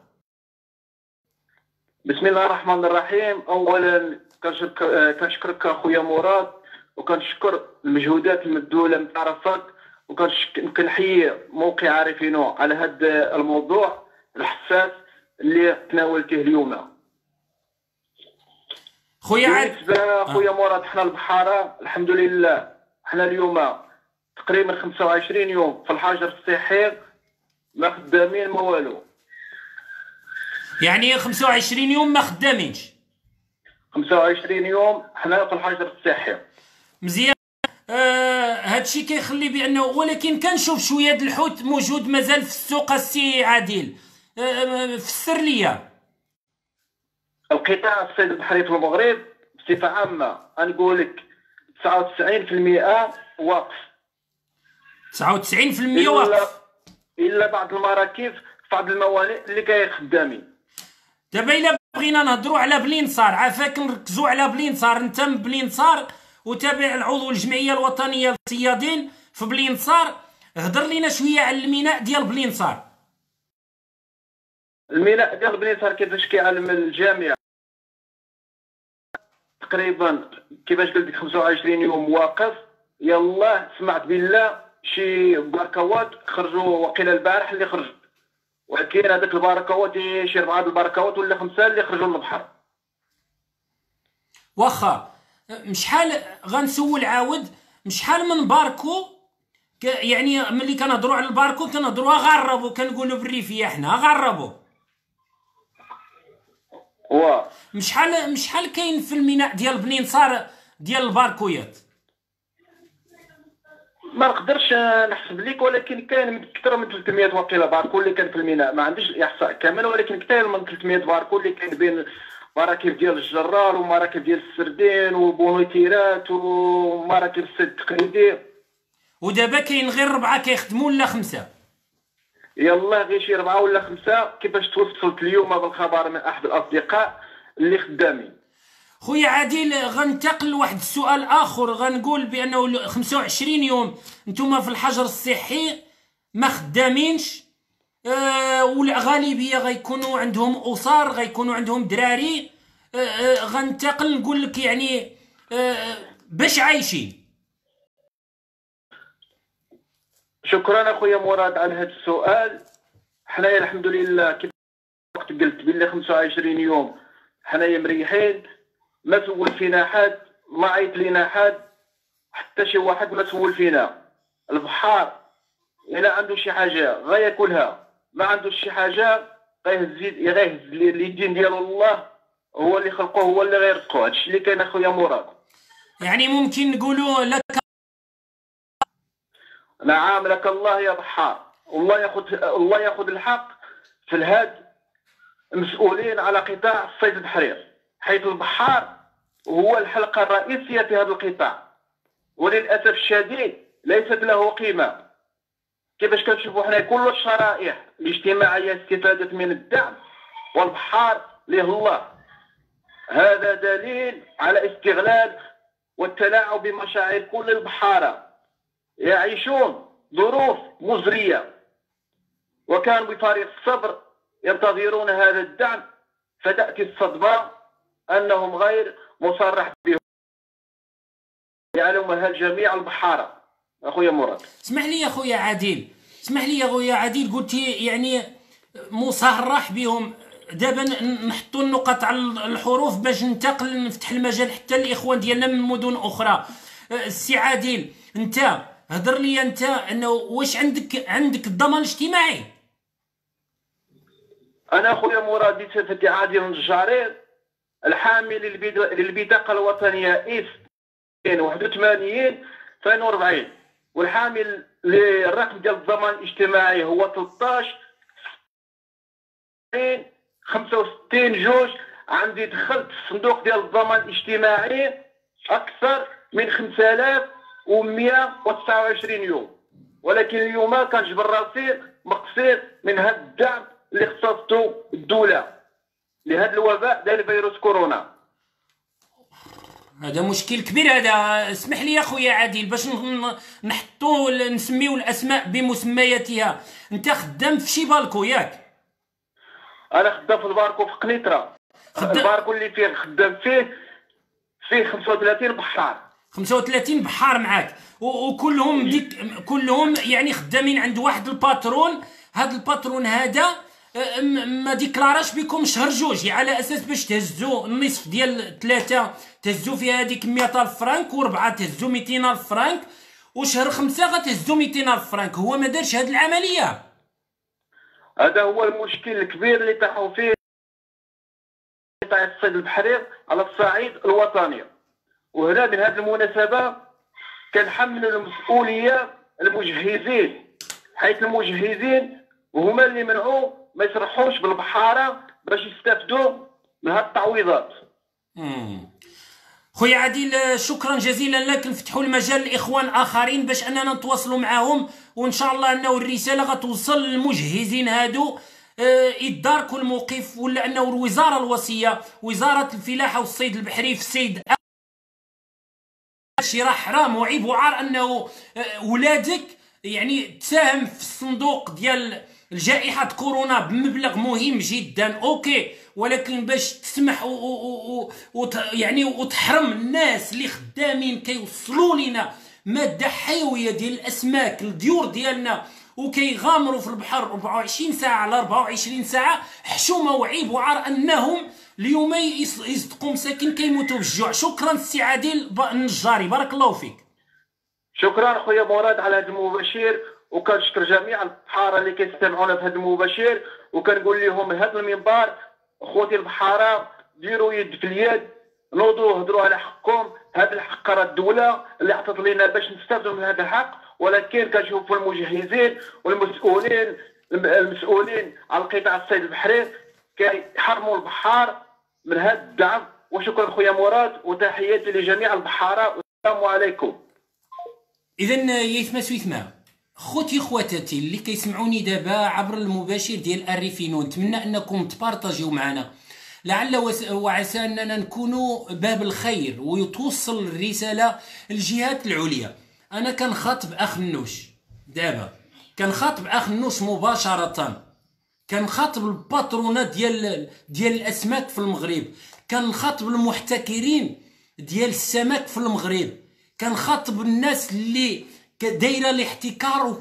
B: بسم الله الرحمن الرحيم. اولا كنشكرك اخويا مراد، وكنشكر المجهودات المبذوله من طرفك، وكنحيي موقع عارفينو على هذا الموضوع الحساس اللي تناولتيه اليوم.
A: خويا عادل
B: بالنسبه خويا مراد، حنا البحاره الحمد لله حنا اليوم تقريبا 25 يوم في الحجر الصحي، ما خدامين ما والو.
A: يعني 25 يوم ما خدامينش؟
B: 25 يوم حنا في الحجر الصحي.
A: مزيان. هادشي كيخلي بانه، ولكن كنشوف شويه د الحوت موجود مازال في السوق السي عادل. فسر ليا.
B: القطاع الصيد البحري في المغرب بصفه عامه غنقول لك 99% واقف.
A: 99% واقف.
B: الا بعض المراكب في بعض الموانئ اللي كاين خدامين.
A: دابا الا بغينا نهضروا على بلينصار، عافاك نركزوا على بلينصار. انت من بلينصار وتابع العضو الجمعيه الوطنيه للصيادين في بلينصار، هضر لينا شويه على الميناء ديال بلينصار.
B: الميناء ديال بلينصار كيفاش كيعلم الجامعه تقريبا كيفاش قلت لك 25 يوم واقف. يلا سمعت بالله شي باركوات خرجوا وقيل البارح اللي خرجوا، ولكن هذاك الباركوات شي 4 الباركوات ولا 5 اللي خرجوا للبحر.
A: واخا مشحال غنسول عاود، مشحال من باركو يعني ملي كنهضروا على الباركو كنهضروا غربوا، كنقولوا بالريفيه حنا غربوا. مشحال كاين في الميناء ديال بلينصار ديال الباركويات؟
B: ما نقدرش نحسب لك، ولكن كاين اكثر من 300 وقيله باركو اللي كان في الميناء. ما عنديش الاحصاء كامل، ولكن كاين من 300 باركو اللي كاين بين مراكب ديال الجرار ومراكب ديال السردين وبونيتيرات ومراكب الصيد التقليدي.
A: ودابا كاين غير 4 كيخدموا ولا 5؟
B: يلا غير شي 4 ولا 5. كيفاش توصلت اليوم بالخبر من احد الاصدقاء اللي خدامين.
A: خويا عادل غنتقل لواحد السؤال اخر. غنقول بانه 25 يوم نتوما في الحجر الصحي ما خدامينش، والغالبيه غيكونوا عندهم اسر، غيكونوا عندهم دراري. غنتقل نقول لك يعني باش عايشين.
B: شكرا اخويا مراد على هذا السؤال. حنايا الحمد لله كيف وقت قلت بالله 25 يوم حنايا مريحين، ما سول فينا حد، ما عيط لينا حد، حتى شي واحد ما سول فينا. البحار الا عنده شي حاجه غياكلها، ما عنده شي حاجه غيهز اليدين ديالو الله، هو اللي خلقه هو اللي غيرزقه. هادشي اللي كاين اخويا مراد.
A: يعني ممكن نقولوا لك
B: نعم لك الله يا بحار. الله ياخذ الحق في الهاد المسؤولين على قطاع الصيد البحري، حيث البحار هو الحلقه الرئيسيه في هذا القطاع، وللاسف الشديد ليست له قيمه. كيفاش كنشوفوا حنا كل الشرائح الاجتماعيه استفادت من الدعم، والبحار له الله. هذا دليل على استغلال والتلاعب بمشاعر كل البحاره، يعيشون ظروف مزريه وكانوا بفارغ الصبر ينتظرون هذا الدعم، فتأتي الصدمة أنهم غير مصرح بهم. يعلمها الجميع البحارة. أخويا مراد
A: اسمح لي يا خويا عادل، اسمح لي يا خويا عادل، قلتي يعني مصرح بهم. دابا نحطوا النقط على الحروف باش ننتقل نفتح المجال حتى الاخوان ديالنا من مدن اخرى. السي عادل انت هضر لي انت انه واش عندك الضمان الاجتماعي؟
B: انا اخويا مراد بصفتي عادل الجارير الحامل للبطاقه الوطنيه اس 81 42، والحامل للرقم ديال الضمان الاجتماعي هو 13 65 جوج. عندي دخلت في الصندوق ديال الضمان الاجتماعي اكثر من 5129 يوم، ولكن اليوم كنجبر راسي مقصير من هذا الدعم اللي اختصته الدوله لهذا الوباء ديال فيروس كورونا.
A: هذا مشكل كبير هذا. اسمح لي يا خويا عادل باش نحطوا نسميو الاسماء بمسمياتها. انت خدام في شي بالكو ياك؟
B: انا خدام في الباركو في قنيطره. الباركو اللي فيه خدام فيه 35 بحار.
A: 35 بحار معاك، وكلهم كلهم يعني خدامين عند واحد الباترون. هذا الباترون هذا ما ديكلاراش بكم شهر جوج على اساس باش تهزوا النصف ديال 3 تهزوا فيها هذيك 100,000 فرانك، و4 تهزوا 200,000 فرانك، وشهر 5 غتهزوا 200,000 فرانك. هو ما دارش هذه العمليه.
B: هذا هو المشكل الكبير اللي طاحوا فيه قطاع الصيد البحري على الصعيد الوطني. وهنا من هذه المناسبه كنحمل المسؤوليه المجهزين، حيث المجهزين وهما اللي منعوا ما يسرحوش بالبحاره باش يستافدوا من هذه التعويضات.
A: خويا عادل شكرا جزيلا لك. نفتحوا المجال لاخوان اخرين باش اننا نتواصلوا معهم، وان شاء الله انه الرساله غتوصل للمجهزين هادو يداركوا الموقف، ولا انه الوزاره الوصيه وزاره الفلاحه والصيد البحري في السيد شي راه حرام وعيب وعار انه ولادك يعني تساهم في الصندوق ديال جائحة كورونا بمبلغ مهم جدا، اوكي، ولكن باش تسمح يعني وتحرم الناس اللي خدامين كيوصلوا لنا مادة حيوية ديال الاسماك للديور ديالنا وكيغامروا في البحر 24 ساعة على 24 ساعة، حشومة وعيب وعار انهم اليومين يصدقوا مساكين كيموتوا بالجوع. شكرا سي عادل النجاري، بارك الله فيك.
B: شكرا خويا مراد على هذا المباشر، وكنشكر جميع البحاره اللي كيستمعونا في هذا المباشر، وكنقول لهم من هذا المنبر اخوتي البحاره ديروا يد في اليد، نوضوا هضروا على حقكم. هذا الحق راه الدوله اللي عطات لنا باش نستافدوا من هذا الحق، ولكن كنشوفوا المجهزين والمسؤولين على قطاع الصيد البحري كيحرموا البحار من هذا الدعم. وشكرا خويا مراد، وتحياتي لجميع البحاره، والسلام عليكم.
A: اذا يثمى خوتي خواتاتي اللي كيسمعوني دابا عبر المباشر ديال الريفينو، نتمنى انكم تبارطاجيو معنا، لعل وعسى اننا نكونوا باب الخير ويتوصل الرساله للجهات العليا. انا كنخاطب اخ النوش دابا، كنخاطب اخ النوش مباشره، كنخاطب الباترونات ديال الاسماك في المغرب، كنخاطب المحتكرين ديال السمك في المغرب، كنخاطب الناس اللي دايره الاحتكار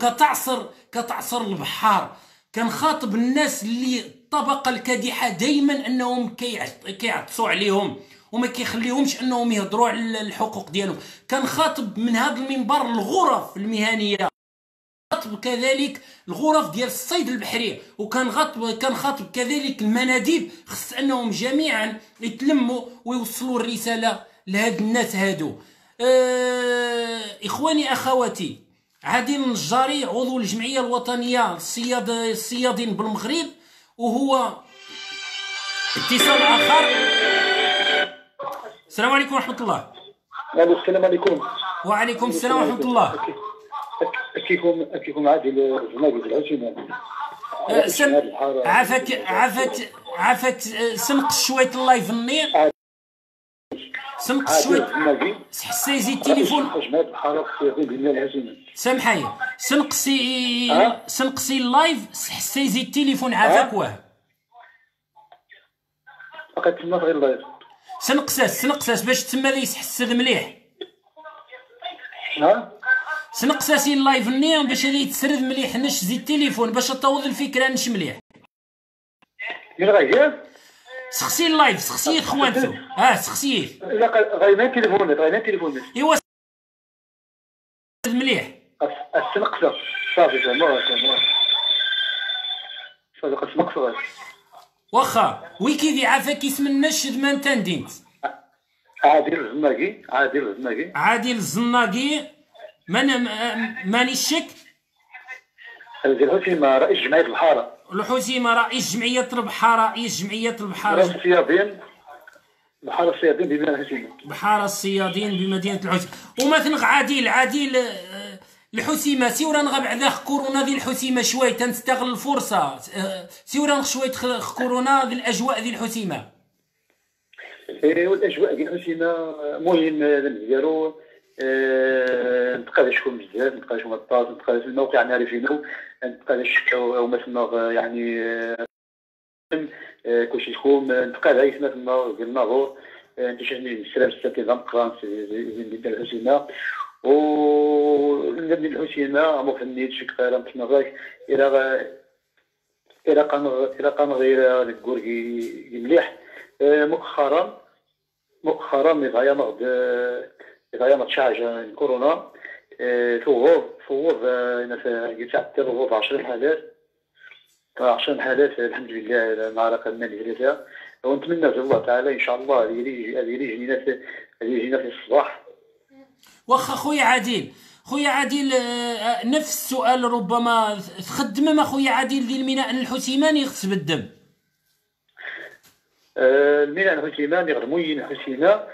A: كتعصر البحار، كنخاطب الناس اللي الطبقه الكادحه دائما انهم كيعطسوا عليهم وما كيخليهمش انهم يهضروا على الحقوق ديالهم. كنخاطب من هذا المنبر الغرف المهنيه، كنخاطب كذلك الغرف ديال الصيد البحري، كنخاطب كذلك المناديب، خص انهم جميعا يتلموا ويوصلوا الرساله لهاد الناس هادو. اخواني اخواتي، عادل النجاري عضو الجمعيه الوطنيه الصيادين بالمغرب، وهو اتصال اخر. السلام عليكم ورحمه الله.
C: السلام عليكم.
A: وعليكم السلام ورحمه الله.
C: كيفكم عادل الزناقي العشيمه.
A: عافاك سنقص شويه اللايف النير، سنقص شويه، حسي يزيد التليفون. سامحني سنقصي اللايف، حسي يزيد التليفون. عافاك واه
C: فقط تما غير اللايف.
A: سنقصاس باش تما لي يتحسد مليح. سنقصاسي اللايف النير باش هذا يتسرد مليح، نش زيد التليفون باش تطوض الفكره نش مليح. سخسي اللايف، سخسيه خوانتو، سخسيه.
C: لا غاينين تليفونات
A: ايوا مليح.
C: السنقصه صافي صافي نقصه
A: واخا ويكيدي عافاك اسم النشد ما انت ندينت. عادل الزناقي ماني الشك.
C: الحسيمه رئيس جمعيه البحاره.
A: الحسيمه رئيس جمعيه البحاره. بحاره الصيادين بمدينه الحسيمه. ومثلا عادل الحسيمه سيورا نغا بعد كورونا ذي الحسيمه شويه تنستغل الفرصه، سيورا شويه كورونا ذي الاجواء ذي الحسيمه.
C: والاجواء ديال الحسيمه مهم ديالو. نتقاداش شكون بزاف، نتقاداش مطاط، نتقاداش الموقع نعرفينو، نتقاداش هما تما يعني كلشي تخوم، نتقاد عيسنا تما ديال الناظور، انتشارني بالسلام الساكن مقران زين ديال الحسيمه. ونبني الحسيمه مفنيت شكرا مثل ذاك الى قام غير الكوركي مليح. مؤخرا غاية شعجة كورونا فوض يتعدى 10 حالات الحمد لله. المعركة المالية ونتمنى من الله تعالى ان شاء الله هذه يجينا في الصباح.
A: واخا خويا عادل نفس السؤال ربما تخدم ما خويا عادل ديال الميناء الحسيماني يغص بالدم.
C: الميناء الحسيماني غير موين الحسيمه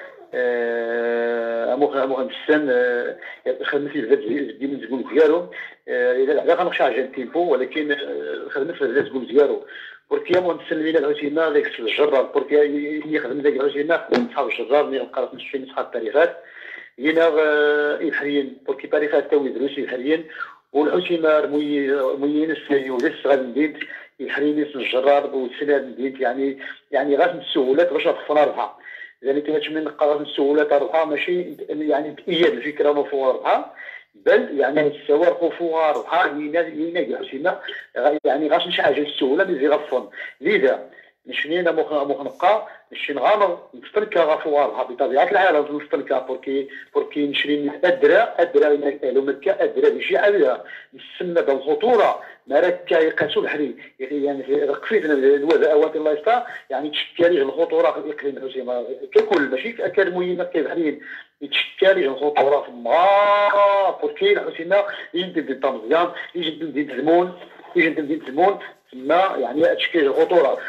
C: امو غنسان خدمت في ديال الزبون ديالهم الا غنشارجي التيمبو ولكن خدمت في الزبون ديالو بوركيا مهندس الميناء الحسيمه ديك الجرار بوركيا يخدم داك الحسيمه صحاب الجرار ملي نقرا نشوف نسخه التاريخات لينا الحريين بوركي تاريخات تاوي دروسي الحريين والحسيمه موين السيو لسه غندير الحريين الجرار والسناد ندير يعني غاس السهولات باش تخفنا ربحها يعني كيفاش من نقرا السهولات ربحها ماشي يعني باياد الفكره مفوها ربحها بل يعني السوار خوفوها ربحها لينا الحسيمه يعني غاش شي حاجه السهوله اللي غفون لذا نشنينا مخنقه نشي نغامر نستنكا غفوها ربحها بطبيعه الحال نستنكا بوركي نشري ادرى لو مكه ادرى بشي عاوده نسمى بالخطوره ما راك يقاسوا الحري يعني قفيتنا الوباء الله يستر يعني تشكالي الخطوره في الاقليم الحسيمه ككل ماشي في اكاديميين كيفحرين يتشكالي الخطوره في بوركي الحسيمه يجي الطمزيان يجي الزمون تما يعني تشكيل الخطوره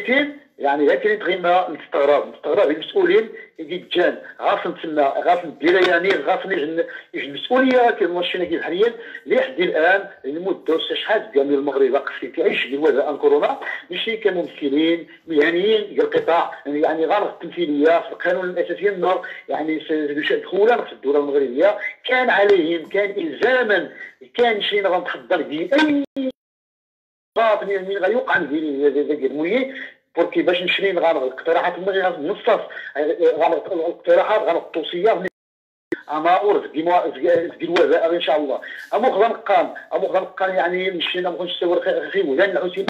C: لكن تغينا نستغرب المسؤولين جان غاصن تما غاصن ديرها يعني غاصن يجي المسؤوليه كما ماشينا كيف حاليا لحد الان المده شحال ديال المغرب قصدي كيعيش ديال كورونا ماشي كممثلين مهنيين ديال القطاع يعني غير التمثيليه في القانون الاساسي النور يعني دخولا في الدوله المغربيه كان عليهم كان الزاما كان شي غنتحضر به اي باطن يعني غيوقع ديال المويه بوركي باش نشري الاقتراحات نصف الاقتراحات التوصيه امور في الوباء ان شاء الله امو غنقان يعني مشينا ما كنتش نصور خيمو لان الحسين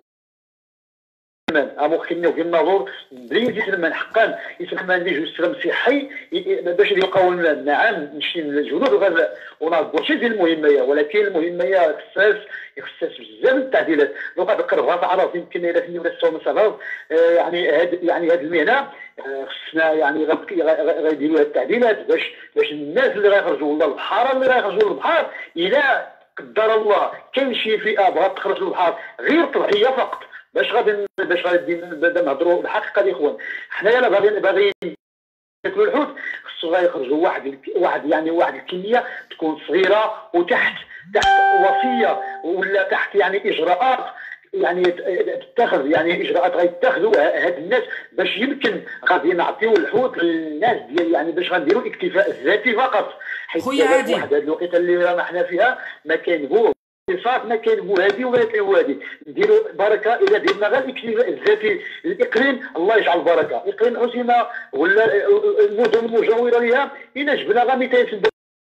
C: امو خيمنا في الناظور بلي يسلمان حقا يسلمان لي جوج صحي باش يقاوم نعم نمشي للجنود الغذاء وناض شي ديال المهمه ولكن المهمه خصها بزاف التعديلات لو قد قربها على يمكن الى فين ولا مسافه يعني هاد المهنه خصنا يعني غيديروا هاد التعديلات باش الناس اللي غيخرجوا ولا البحاره اللي غيخرجوا للبحر الى قدر الله كاين شي فئه بغات تخرج للبحر غير تضحيه فقط باش غادي نهضروا بالحقيقه الاخوان حنايا باغيين ياكلوا الحوت خصو غيخرجوا واحد الكميه تكون صغيره وتحت وصيه ولا تحت يعني اجراءات يعني تتخذ يعني اجراءات غيتخذوا هاد الناس باش يمكن غادي نعطيو الحوت للناس ديال يعني باش غنديروا الاكتفاء الذاتي فقط حيت
A: خويا عادل
C: واحد هاد الوقيته اللي رانا حنا فيها ما كاين هو صفات ما كاين هو هذه ولا كاين هو هذه نديروا بركه الا درنا غير الاكتفاء الذاتي للاقليم الله يجعل بركه اقليم حسيمه ولا المدن المجاوره لها الا جبنا غير 200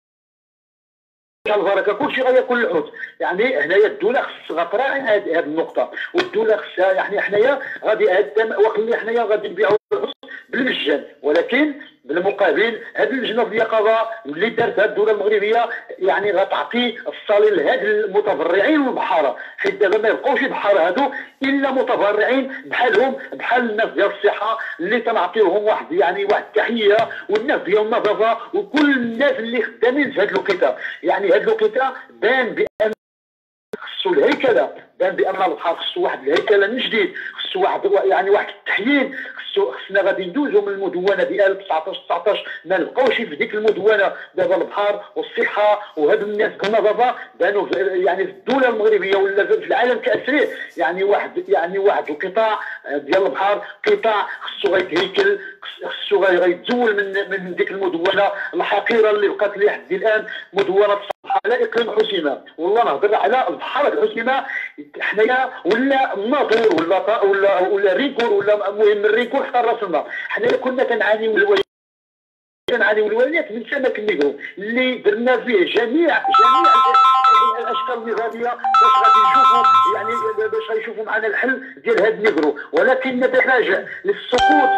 C: البركه كلشي غياكل الحوت يعني هنايا الدوله خصها تراعي هذه النقطه والدوله خصها يعني حنايا غادي وقت اللي حنايا غادي نبيعوا الحوت بالمجان ولكن بالمقابل هذه اللجنه ديال القضاء اللي دارتها الدوله المغربيه يعني غتعطي الصالين لهاد المتبرعين والبحاره حيت دابا ما يبقاوش البحاره هادو الا متبرعين بحالهم بحال الناس ديال الصحه اللي تنعطيوهم واحد التحيه والناس ديال النظافه وكل الناس اللي خدامين في هاد الوقيته يعني هاد الوقيته بان بان خصو الهيكله بان بان البحر خصو واحد الهيكله من جديد خصو واحد التحيين خصنا غادي ندوزو من المدونه ديال 19 ما نبقاوش في ديك المدونه دابا البحر والصحه وهاد الناس النظافه بانوا يعني في الدوله المغربيه ولا في العالم كاسره يعني واحد القطاع ديال البحر قطاع خصو غيتهيكل خصو غيتزول من ديك المدونه الحقيره اللي بقات لحد الان مدونه على اقليم حسيمه والله نهضر على البحر الحسيمه حنايا ولا الناظور ولا ريكور ولا المهم الريكور حتى راسنا حنايا كنا كنعانيو الولايات من سمك النيغرو اللي درنا فيه جميع الاشكال النضاليه باش غادي نشوفوا باش غيشوفوا معنا الحل ديال هذا النيغرو ولكن بحاجه للسقوط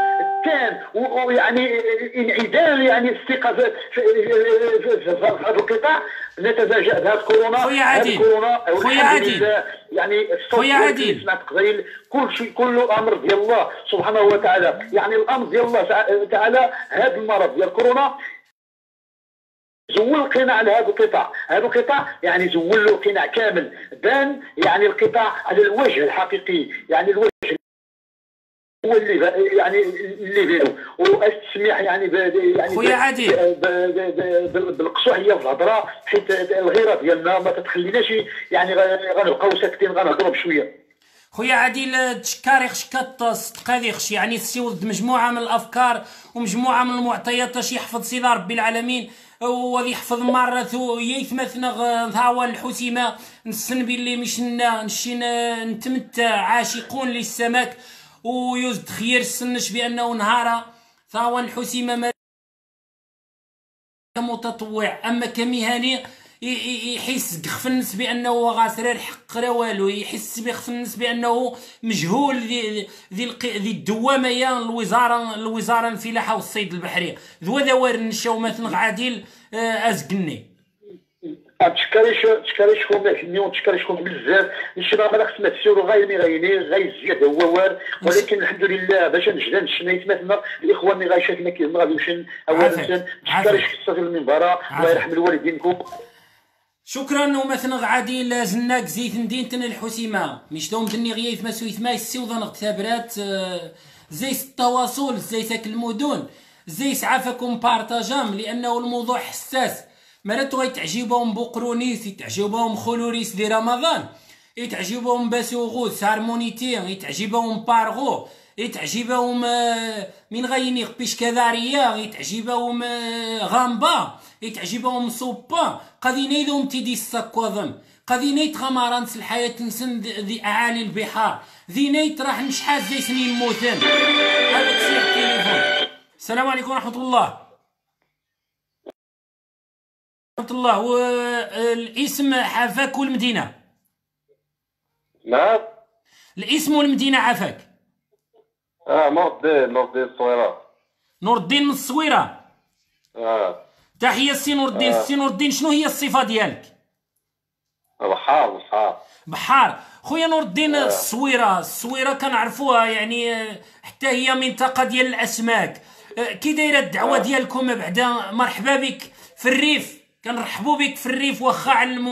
C: كان ويعني انعدام يعني الثقه في هذا القطاع نتفاجأ بهذا كورونا.
A: خويا عادل خويا عادل
C: يعني
A: خويا عادل
C: سمعت قبيل كل شيء كله امر ديال الله سبحانه وتعالى. يعني الامر ديال الله تعالى هذا المرض ديال كورونا زول القناع على هذا القطاع. هذا القطاع يعني زول له قناع كامل، بان يعني القطاع على الوجه الحقيقي، يعني الوجه هو اللي يعني اللي بينه واستسمح يعني يعني
A: خويا عادل
C: بالقصوحيه في الهضره، حيت الغيره ديالنا ما تتخليناش يعني غنبقاو ساكتين غنهضروا بشويه.
A: خويا عادل تشكاريخش كتقاديخش يعني تسيوض مجموعه من الافكار ومجموعه من المعطيات باش يحفظ سيدي ربي العالمين وغادي يحفظ مرة يثمثنا ثاوى الحسيمه نسن باللي مشنا نشينا نتمتع عاشقون للسمك ويزد خير السنش بانه نهار ثاوى الحسيمه كمتطوع اما كمهني يحس بخفنس بانه غاسر الحق راه والو، يحس بخفنس بانه مجهول ذي الدوامه يا الوزاره الفلاحه والصيد البحري ذو دوار نشاو مثلا عادل ازقني
C: تشكري شكون اليوم تشكري شكون بزاف نشرا ما خصنا تسيرو غيني غيزيد هو وار، ولكن الحمد لله باش نجد نشنيت مثلا الاخوان اللي غايشافنا كيما غادي نمشي اولا تشكري شكون المنبره الله يرحم الوالدينكم.
A: شكرا. ومثلا عادي زناك زيت ندينتن الحسيمه مش دوم دني غيث ما سويت ما يسيوضن اغتابرات زي التواصل زي ساك المدن زي سعافكم بارطاجام لانه الموضوع حساس. مرات يتعجبهم بوقرونيس يتعجبهم خلوريس دي رمضان يتعجبهم باسوغوس هارمونيتي يتعجبهم بارغو يتعجبهم من غينيغ بيشكذاريا يتعجبهم غامبا يتعجبهم صوبا قادين يدوم تيدي السكوظن قادين يتغمران في الحياة نسن ذي أعالي البحار ذي نيت راح نشحات زي سنين موتن. هذا تسير التليفون. السلام عليكم ورحمة الله. ورحمة الله. والاسم عافاك والمدينة.
D: نعم.
A: الاسم والمدينة عافاك.
D: نور الدين الصويرة.
A: نور الدين من الصويرة. تحية السي نور الدين. السي نور الدين شنو هي الصفة ديالك؟ بحار. خويا نور الدين الصويرة كنعرفوها يعني حتى هي منطقة ديال الأسماك. كي دايرة الدعوة ديالكم بعدا مرحبا بك في الريف كنرحبوا بك في الريف واخا على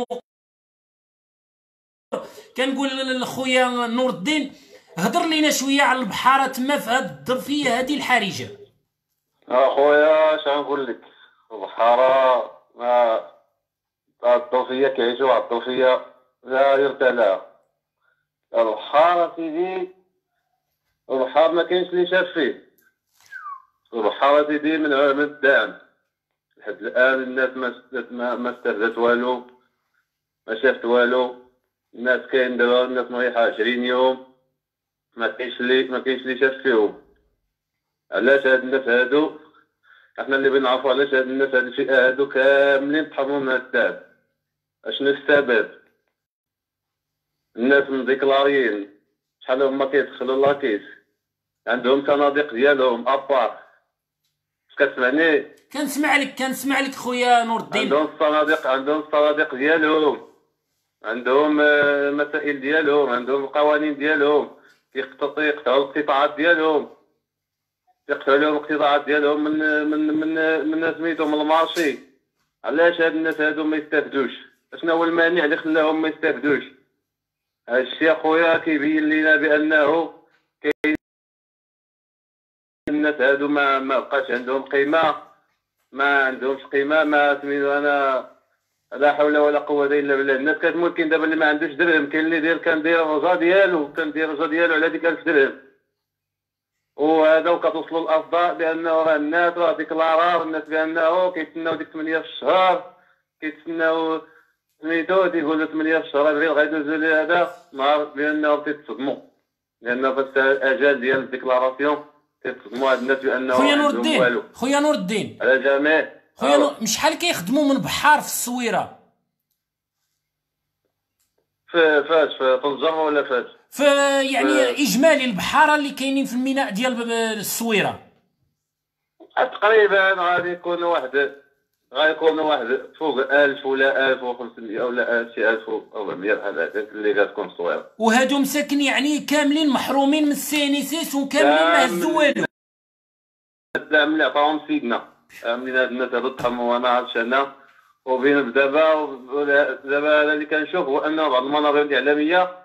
A: كنقول لخويا نور الدين هضر لينا شويه على البحاره تما في هاد الظرفيه هادي الحرجه.
D: خويا اش غنقول لك البحاره ما الظرفيه كيعيشوا واحد الظرفيه لا يرتلى. البحار سيدي البحار ما كاينش اللي شاف فيه. البحار سيدي من الدعم لحد الان الناس ما استفدت والو ما شافت والو. الناس كاين دابا الناس مريحه 20 يوم ما كاينش اللي شاف فيهم. علاش هاد الناس هادو احنا اللي بنعرفوا علاش هاد الناس هادو كاملين تحرموا من التعب. اشنو السبب؟ الناس مديكلاريين شحال هما كيدخلوا لاكيس عندهم صناديق ديالهم ابار. كتسمعني؟
A: كنسمع لك خويا نور الدين.
D: عندهم الصناديق ديالهم عندهم المسائل ديالهم عندهم القوانين ديالهم يقطعوا القطاعات ديالهم يقطعوا لهم القطاعات ديالهم من سميتهم من المارشي. علاش هاد الناس هادو ما يستافدوش؟ اشنو هو المانع اللي خلاهم ما يستافدوش؟ هاد الشيء اخويا كيبين لينا بانه كاين الناس هادو ما بقاش عندهم قيمه ما عندهمش قيمه ما سميتو انا لا حول ولا قوه الا بالله. الناس كتموت كاين دابا اللي ما عندوش درهم كاين اللي كان داير الرجا ديالو على ديك 1000 درهم وهذا وكتوصلوا الافضاء بانه راه الناس راه ديكلارا الناس بانه كيتسناو ديك 8 في الشهر كيتسناو سميتو تيقول له 8 في الشهر غير غيدوزو لي هذا نهار بانه تيتصدموا لانه فاش الاجال ديال الديكلاراسيون تيتصدموا هاد الناس بانه
A: خويا نور الدين
D: على جميع
A: خويا شحال كيخدموا من بحار في الصويره؟
D: فاش في طنجة ولا فاش؟
A: يعني اجمالي البحاره اللي كاينين في الميناء ديال الصويره
D: تقريبا غيكونوا واحد فوق 1000 ولا 1500 ولا شي 1400 بحال هكاك اللي غتكون صويره.
A: وهادو مساكن يعني كاملين محرومين من السينيسيس وكاملين ما هزوا والو.
D: الدعم اللي عطاهم سيدنا من هاد الناس هادو تحرموا وانا عرفتش انا وبين دابا اللي كنشوف هو ان بعض المنابر الاعلاميه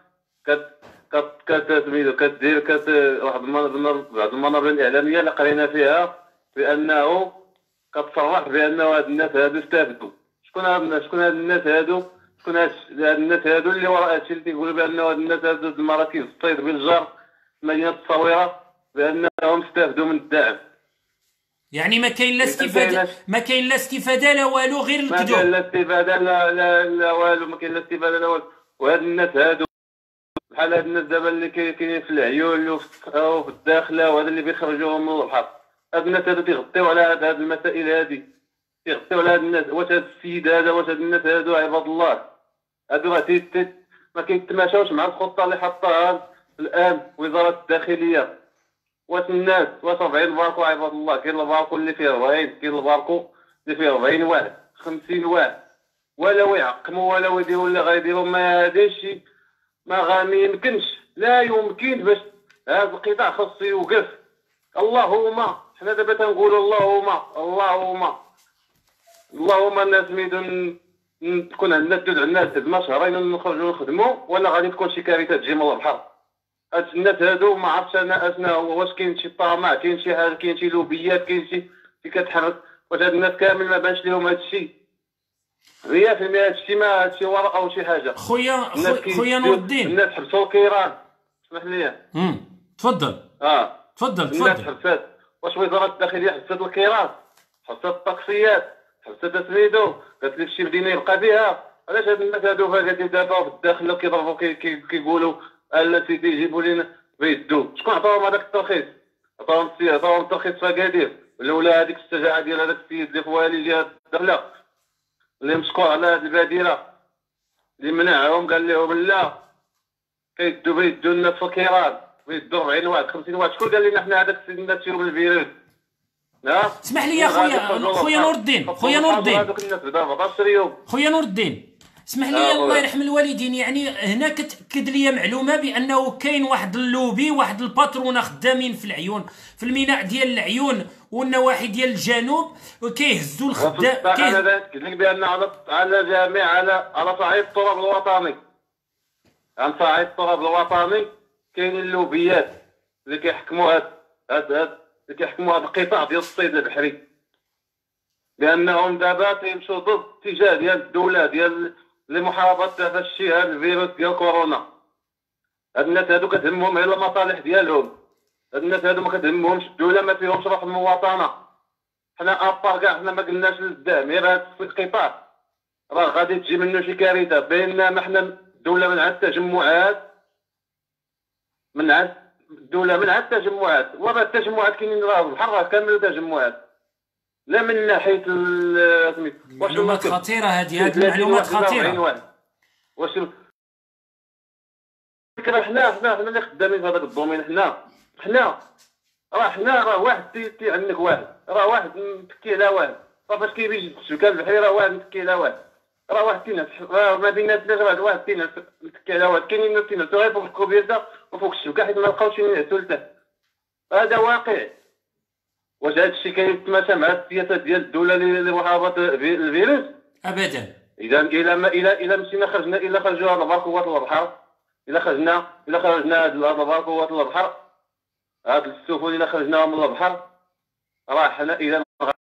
D: كدير واحد بعض المنابر الاعلاميه اللي قرينا فيها بانه كتصرح بانه هاد الناس هادو استافدوا. شكون هاد الناس هادو؟ شكون هاد الناس هادو اللي وراء هادشي اللي تيقولوا بانه هاد الناس هادو المراكز الصيد بالجار في مدينه التصاويره بانهم استافدوا من الدعم؟
A: يعني ما كاين لا استفاده، ما كاين لا استفاده لا والو، غير الكذوب.
D: ما كاين لا استفاده لا والو، ما كاين لا استفاده لا والو. وهاد الناس هادو بحال هاد الناس دابا اللي كاينين في العيون وفي الداخله وهذا اللي بيخرجوهم من البحر، هاد الناس هادو تيغطيو على هاد المسائل هادي، تيغطيو على هاد الناس. واش هاد السيد هذا، واش هاد الناس هادو عباد الله هادو ما كيتماشاوش مع الخطه اللي حطاها الان وزاره الداخليه؟ واش 40 باركو عباد الله؟ كاين الباركو اللي فيه 40، كاين الباركو اللي فيه 40 واحد 50 واحد، ولا يعقموا ولا يديروا اللي غيديروا. ما هادشي ما يمكنش، لا يمكن باش هذا القطاع خاصو يوقف. اللهم حنا دابا تنقولوا اللهم الناس ميدون تكون عندنا عندنا الخدمه شهرين نخرجوا نخدموا، ولا غادي تكون شي كارثه تجي من البحر. هاد الناس هادو ما عرفتش انا اشنا هو، واش كاين شي طمع، كاين شي حاجه، كاين شي لوبيات، كاين شي كتحرك. واش هاد الناس كامل ما بانش لهم هاد الشيء 100%؟ هاد الشيء ما هاد الشيء ورا او شي حاجه.
A: خويا نور الدين،
D: الناس حبسوا الكيران. اسمح لي.
A: تفضل. تفضل.
D: الناس حبسات. واش وزاره الداخليه حبسات الكيران؟ حبسات الطاكسيات؟ حبسات سميدو؟ قالت لك شي مدينه يبقى فيها؟ علاش هاد الناس هادو قاعدين دابا في الداخل كيضربوا كيقولوا الا سيدي يجيبوا لنا بيدو؟ شكون عطاهم هذاك الترخيص؟ عطاهم الترخيص فقادير ولا هذيك الشجاعه ديال هذاك السيد اللي خوالي جهه الدخله اللي مسكور على هذه البادره اللي منعهم قال لهم لا كيدوا بيدو الناس في الكيران بيدو 40 واحد 50 واحد؟ شكون قال لنا حنا هذاك السيد الناس يوم الفيروس؟
A: اسمح لي يا خويا نور الدين، خويا نور الدين، اسمح لي الله يرحم الوالدين. يعني هنا كتاكد لي معلومه بانه كاين واحد اللوبي، واحد الباترونه خدامين في العيون، في الميناء ديال العيون والنواحي ديال الجنوب، وكيهزوا الخدام.
D: انا ناكد لك بان على جميع على صعيد التراب الوطني، عن صعيد التراب الوطني كاين اللوبيات اللي كيحكموا هاد القطاع ديال الصيد البحري، لانهم دابا تيمشوا ضد اتجاه ديال الدوله ديال لمحاربه هذا الشيء، هذا الفيروس ديال كورونا. هاد الناس هادو كتهمهم على المصالح ديالهم، هاد الناس هادو ما كتهمهمش الدوله، ما فيهمش روح المواطنه. حنا ابار كاع حنا ما قلناش للدعم، غير هاد القطاع راه غادي تجي منه شي كارثه. بينما حنا الدوله من عند التجمعات، الدوله من عند التجمعات، وراه التجمعات كاينين راه البحر راه كامل تجمعات، لا من ناحيه
A: معلومات خطيره هذه معلومات خطيره.
D: واش فكره حنا اللي خدامين في هذاك الدومين، حنا واحد عندك واحد متكي على واحد، فاش كيجي السكان البحري راه واحد متكي على واحد، راه واحد تينعس، ما بيناتنا واحد تينعس متكي على واحد. كاينين الناس تينعسوا غير فوق الكوبيرتا وفوق السكه حيت ما لقاوش ينعسوا لتحت. هذا واقع. واش هذا الشيء كيتماشى مع السياسه ديال الدوله لمحاربه الفيروس؟
A: ابدا.
D: اذا الى مشينا خرجوا هاد الباركوات للبحر، الى خرجنا هاد الباركوات للبحر، هاد السفن الى خرجناهم من البحر، راه حنا اذا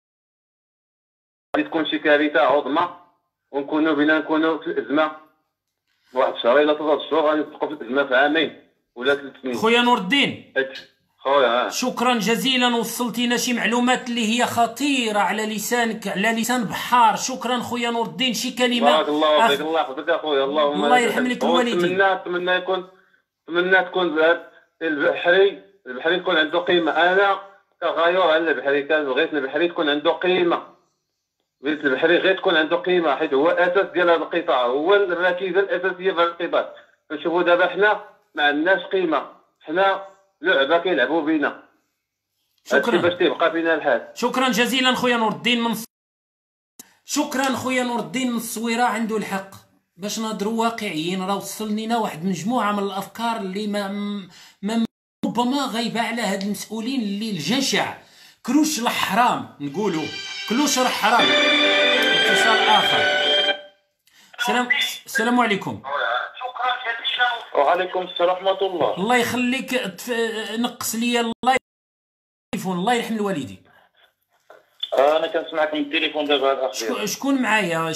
D: غادي تكون شي كارثه عظمى، ونكونوا في الازمه واحد شهر الى 3 شهور، غادي نبقاو في الازمه في عامين ولا 3 سنين.
A: خويا نور الدين،
D: خويا
A: شكرا جزيلا، وصلتينا شي معلومات اللي هي خطيره على لسانك، على لسان بحار. شكرا خويا نور الدين. شي كلمه؟
D: بارك الله فيك، الله يحفظك اخويا. اللهم
A: الله يرحم لك الوالدين.
D: نتمنى تكون البحري يكون عنده قيمه. انا كغيور على البحري بغيت البحري تكون عنده قيمه، بغيت البحري غير تكون عنده قيمه، حيت هو اساس ديال هذا القطاع، هو الركيزه الاساسيه في هذا القطاع. نشوفوا دابا حنا ما عندناش قيمه، حنا لعبه كيلعبوا بينا.
A: شكرا
B: باش تبقى فينا الحال.
A: شكرا جزيلا خويا نور الدين من شكرا خويا نور الدين من الصويره. عنده الحق باش نهضروا واقعيين. راه وصل لينا واحد المجموعه من الافكار اللي ما ربما غايبه على هاد المسؤولين اللي الجشع كروش الحرام نقولوا كلوش الحرام. اتصال اخر. السلام عليكم.
D: وعليكم السلام ورحمة الله.
A: الله يخليك نقص لي التليفون. الله يرحم الوالدين.
D: أنا كنسمعك من التليفون دابا الأخ.
A: شكون معايا؟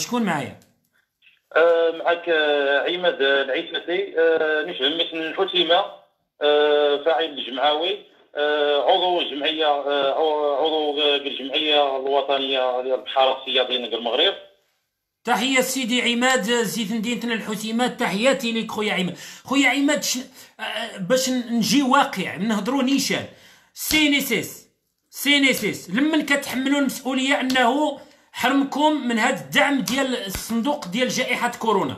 D: معك عماد العيساتي، نجم مثل الحسيمة، فاعل الجمعوي، عضو الجمعية، عضو الجمعية الوطنية للبحار الصيادين المغرب.
A: تحية سيدي عماد زيت مدينتنا الحسيمات. تحياتي لك خويا عماد. خويا عماد باش نجي واقع نهضروا نيشان سينيسيس لمن كتحملوا المسؤولية انه حرمكم من هذا الدعم ديال الصندوق ديال جائحة كورونا؟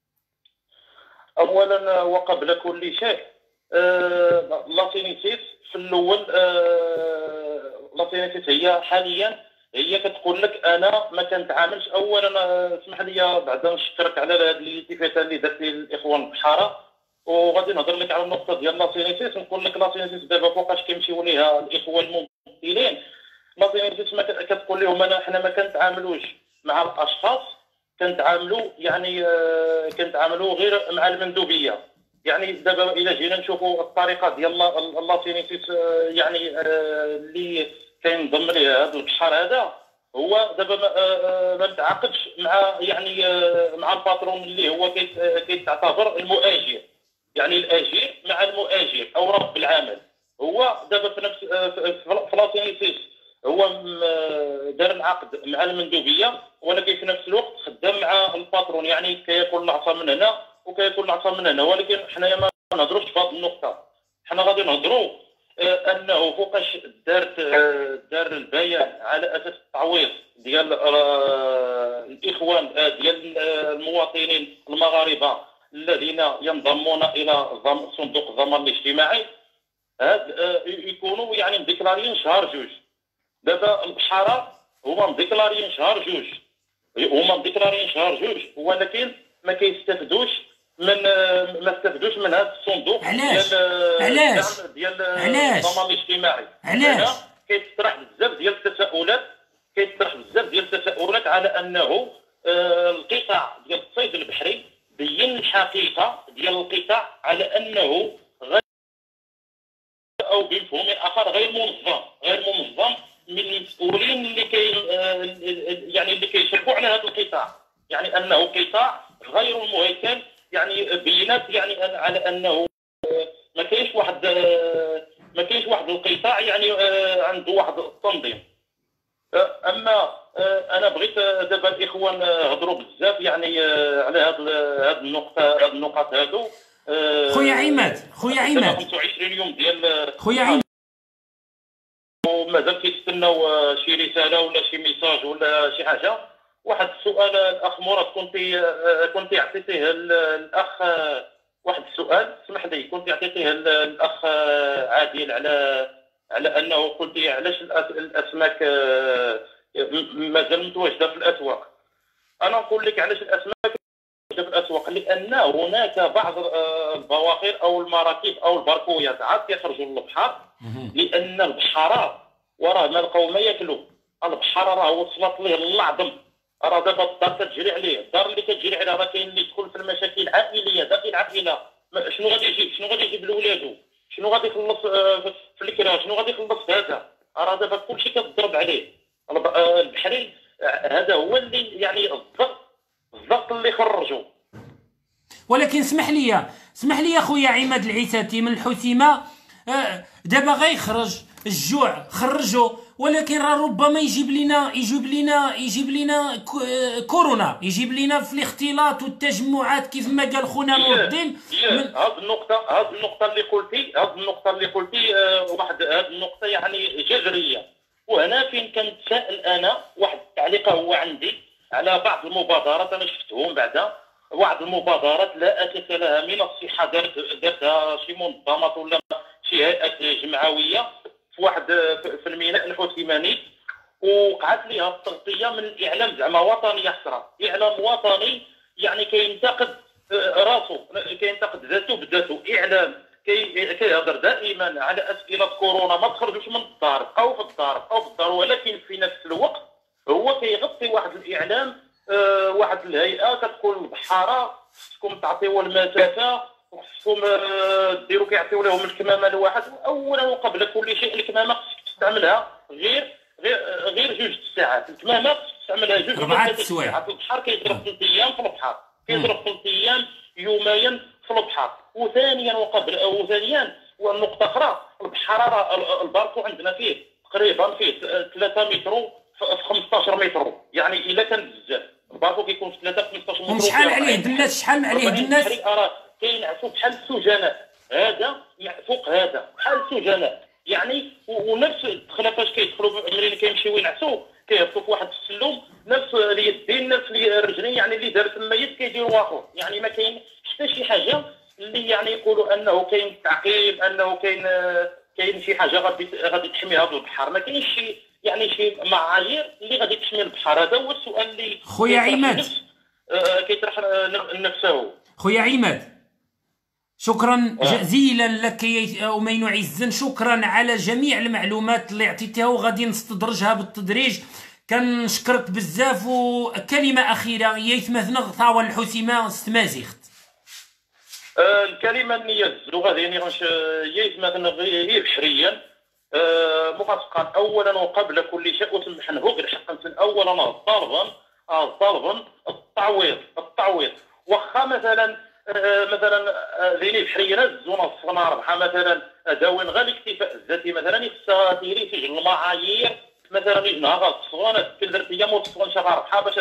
D: اولا وقبل كل شيء لاتينيسيس في الاول، لاتينيسيس هي حاليا هي كتقول لك انا ما كنتعاملش. اولا اسمح لي بعدا نشكرك على هذه الالتفاته اللي درت لي الاخوان البحاره، وغادي نهضر لك على النقطه ديال لاتينيسيس. نقول لك لاتينيسيس دابا فوقاش كيمشيو ليها الاخوه الممثلين. لاتينيسيس ما كتقول لهم حنا ما كنتعاملوش مع الاشخاص، كنتعاملوا يعني كنتعاملوا غير مع المندوبيه. يعني دابا الى جينا نشوفوا الطريقه ديال لاتينيسيس يعني اللي كينضم ليه هذا البحر هذا، هو دابا ما متعاقدش مع يعني مع الباترون اللي هو كيتعتبر المؤاجر. يعني الاجير مع المؤاجر او رب العمل. هو دابا في نفس في لاتينيسيس هو دار العقد مع المندوبيه، ولكن في نفس الوقت خدام مع الباترون. يعني كياكل العصا من هنا وكياكل العصا من هنا. ولكن حنايا ما نهضروش في هذه النقطه، حنا غادي نهضروا انه فوقاش دار البيان على اساس التعويض ديال الاخوان ديال المواطنين المغاربه الذين ينضمون الى صندوق الضمان الاجتماعي. هاد يكونوا يعني مديكلاريين شهر جوج. دابا البحاره هما مديكلاريين شهر جوج، ولكن ما كيستافدوش ما استفدوش من هذا الصندوق.
A: علاش
D: ديال الضمان الاجتماعي.
A: علاش
D: كيطرح بزاف ديال التساؤلات على انه القطاع ديال الصيد البحري بين الحقيقه ديال القطاع على انه او بمفهوم اخر غير منظم من المسؤولين اللي كيشرفوا على هذا القطاع. يعني انه قطاع غير مهيكل. يعني بينات يعني على انه ما كاينش واحد القطاع يعني عنده واحد التنظيم. اما انا بغيت دابا الاخوان هضروا بزاف يعني على هاد النقاط هادو.
A: خويا عماد
D: 25 يوم ديال
A: خويا عماد،
D: ومازال كيتسناو شي رساله ولا شي ميساج ولا شي حاجه. واحد السؤال الاخ مراد كنت عطيتيه الاخ واحد السؤال، اسمح لي، كنت عطيتيه الاخ عادل على انه قلت علاش الاسماك مازال متواجده في الاسواق. انا نقول لك علاش الاسماك في الاسواق، لان هناك بعض البواخر او المراكب او الباركويات عاد كيخرجوا للبحر، لان البحاره وراه ما لقاو ما ياكلوا. البحاره راه وصلت ليه العظم. راه دابا الدار كتجري عليه، الدار اللي كتجري عليها راه كاين اللي يدخل في المشاكل العائليه داخل العائله. شنو غادي يجيب لولادو، شنو غادي يخلص في الكرا، شنو غادي يخلص في هذا. راه دابا كلشي كتضرب عليه. البحري هذا هو اللي يعني الضغط اللي خرجوا.
A: ولكن اسمح لي خويا عماد العيساتي من الحسيمه، دابا غيخرج الجوع خرجوا، ولكن راه ربما يجيب لنا كورونا، يجيب لنا في الاختلاط والتجمعات كيف ما قال خونا نور الدين.
D: هذه النقطه اللي قلتي واحد هذه النقطه يعني جذريه. وهنا فين كنتسائل انا واحد التعليق هو عندي على بعض المبادرات انا شفتهم بعدا. بعض المبادرات لا اساس لها من الصحه، دارتها شي منظمات ولا شي هيئات جمعويه
E: في واحد في الميناء الحوثماني، وقعت ليها التغطيه من الاعلام زعما وطني حسره، اعلام وطني يعني كينتقد راسو، كينتقد ذاته بذاته، اعلام كيهضر دائما على اسئله كورونا، ما تخرجوش من الدار، بقاو في الدار بقاو في الدار، ولكن في نفس الوقت هو كيغطي واحد الاعلام، واحد الهيئه كتكون مبحره، خصكم تعطيو المسافه، وخصكم ديروا كيعطيو لهم الكمامه الواحد. اولا وقبل كل شيء الكمامه خصك تستعملها غير 2 ساعات، الكمامه خصك تستعملها
A: 4 سوايع.
E: في البحر كيضرب 3 ايام في البحر، كيضرب 3 ايام يوميا في البحر. وثانيا والنقطه اخرى، البحر الباركو عندنا فيه تقريبا فيه 3 متر في 15 متر، يعني الا كان بزاف الباركو كيكون في 3 15 متر.
A: وشحال عليه الناس؟ شحال عليه الناس؟
E: كينعسوا بحال السجناء، هذا فوق هذا بحال السجناء يعني. ونفس الدخله فاش كيدخلوا ملي كيمشيو ينعسوا كيهبطوا في واحد السلوم، نفس اليدين نفس الرجلين، يعني اللي دارت الميت كيديروا اخر، يعني ما كاين حتى شي حاجه اللي يعني يقولوا انه كاين تعقيم، انه كاين شي حاجه غادي تحميها بالبحر، ما كاينش شي معايير اللي غادي تحمي البحر. هذا هو السؤال اللي
A: خويا عماد
E: كيطرح نفسه.
A: خويا عماد، شكرا جزيلا لك يا أمين عزن، شكرا على جميع المعلومات اللي عطيتها، وغادي نستدرجها بالتدريج. كنشكرك بزاف. وكلمه اخيره يثمثنغ ثاوى الحسيمه استمازيخت.
E: الكلمه النيه الزلوغه ديالي يثمثنغ هي بشريا مفسقا. اولا وقبل كل شيء وسمح نهوغ حقا اولا طالبا التعويض. واخا مثلا ذيني بحرينا الزونه الصغنى ربحه مثلا داوين غير الاكتفاء الذاتي مثلا يخصها تيري سجل المعايير مثلا يجنها غاز الصغنى كل درتيه موصفون شغال ربحه باش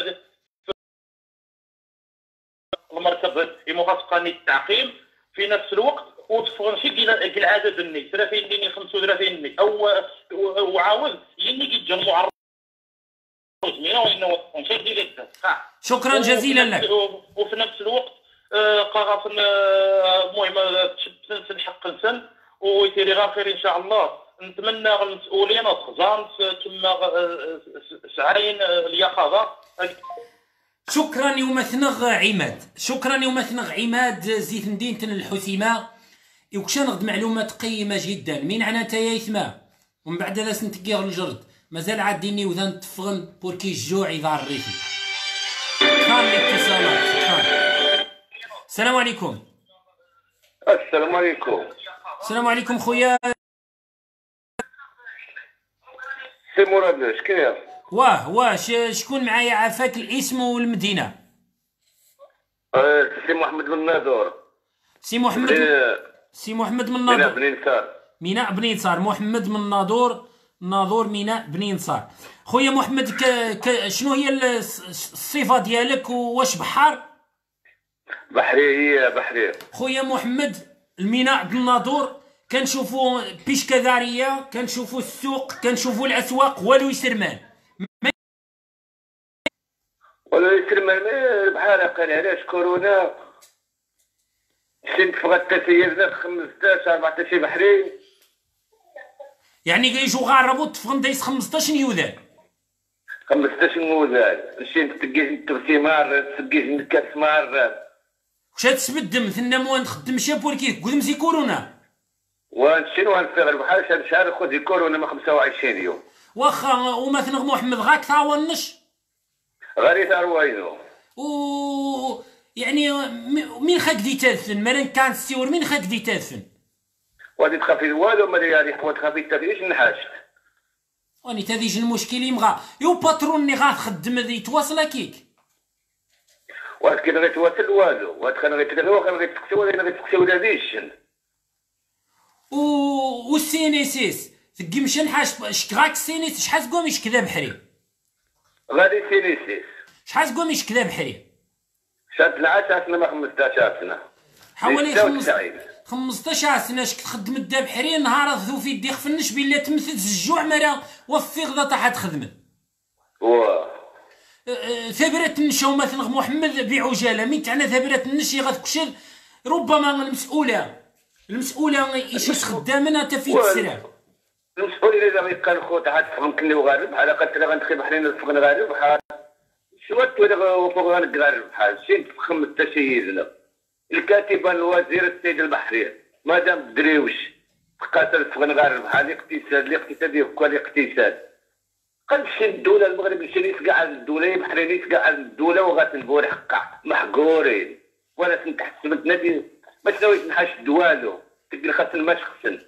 E: المركب يمغسقني التعقيم في نفس الوقت وتفغن شي كالعدد الني 30 ني 35 ني او وعاود يني كيتجمعوا على
A: شكرا جزيلا لك.
E: وفي نفس الوقت قاغا المهم تشد حق نسن ويتيري غير خير ان شاء الله. نتمنى المسؤولين الخزان كما سعين اليقظه.
A: شكرا يمثنغ عماد، شكرا يمثنغ عماد زيت ندينتن الحسيمه. وكشان غد معلومات قيمه جدا من عناتا يثما ومن بعد لا سنتكيغ الجرد مازال عاديني وذان تفغن بوركي الجوع يضار الريتم. شكرا الاتصالات. شكرا. السلام عليكم.
D: السلام عليكم.
A: السلام عليكم خويا
D: سي مراد شكون؟
A: واه شكون معايا؟ عافاك الاسم والمدينه.
D: سي محمد بن ناظور.
A: سي محمد من ناظور. ميناء بني نصار. محمد من ناظور ميناء بني نصار. خويا محمد شنو هي الصفه ديالك؟ واش بحار؟
D: بحرية.
A: خويا محمد الميناء بن ناظور كنشوفوا بيشكا داريه، كنشوفوا السوق، كنشوفوا الاسواق، والو يسرمان
D: البحر قال علاش كورونا شنت فغت تسيرنا 15 14 بحري،
A: يعني كيجوا غاربوا تفغن دايس 15 يوذان
D: 15 موزال شنت تقيس الترسيمار تقيس الكاسمار
A: واش تسبدم ثنا موان تخدم شي بوركيك قدم زي كورونا
D: وانشين وانفغ البحر شهر خذ كورونا ما 25 يوم
A: واخا. ومثلا محمد غاك ثاونش
D: غادي تروينو
A: يعني مين خاك دي تاثن مالن كان السيور مين خاك دي تاثن
D: وغادي تخافي والو ما داير ريح وتخافي تاثيش نحاشت
A: واني تاديج المشكل يمغى يو باتروني غتخدم يتواصل كيك
D: ولكن غيتواصل والو وادخل غيتلغي وكان غيتسقسي ولا غيتسقسي ولا ديشن
A: والسينيسيس تقي مشى نحاش شكراك السينيس شحال تقوم يشكذا بحري
D: غادي سينيسيس
A: شحال تقوم يشكذا بحري
D: شات العاشر سنه ما 15 سنه
A: حوالي 15 سنه شك تخدم الدا بحري نهار ذو في يدي خفنش بلا تمثل الجوع مرا وفي غدا طاحت خدمه ثبرت النشا مثلا محمد بعجاله مين تاعنا ثبرت النشي غتكشل ربما المسؤوله ايش خدامنا حتى في السرع
D: المسؤولين اذا ما كان خوت عاد فهم كني وغارب على قد غندخي بحرين الفق نغارب بحال شوات ولا فوق غنغارب بحال شي نفخم التسييدنا الكاتبه الوزير السيد البحري مادام الدريوش تقاتل الفق نغارب بحال الاقتصاد يبقى الاقتصاد قالش الدوله المغرب شي كاع الدوله بحرينيت كاع الدوله وغتنبور حقا محقورين وانا تنتحسب نادي ما تساويش نحاش دوالو تقول خاصن ما تخسن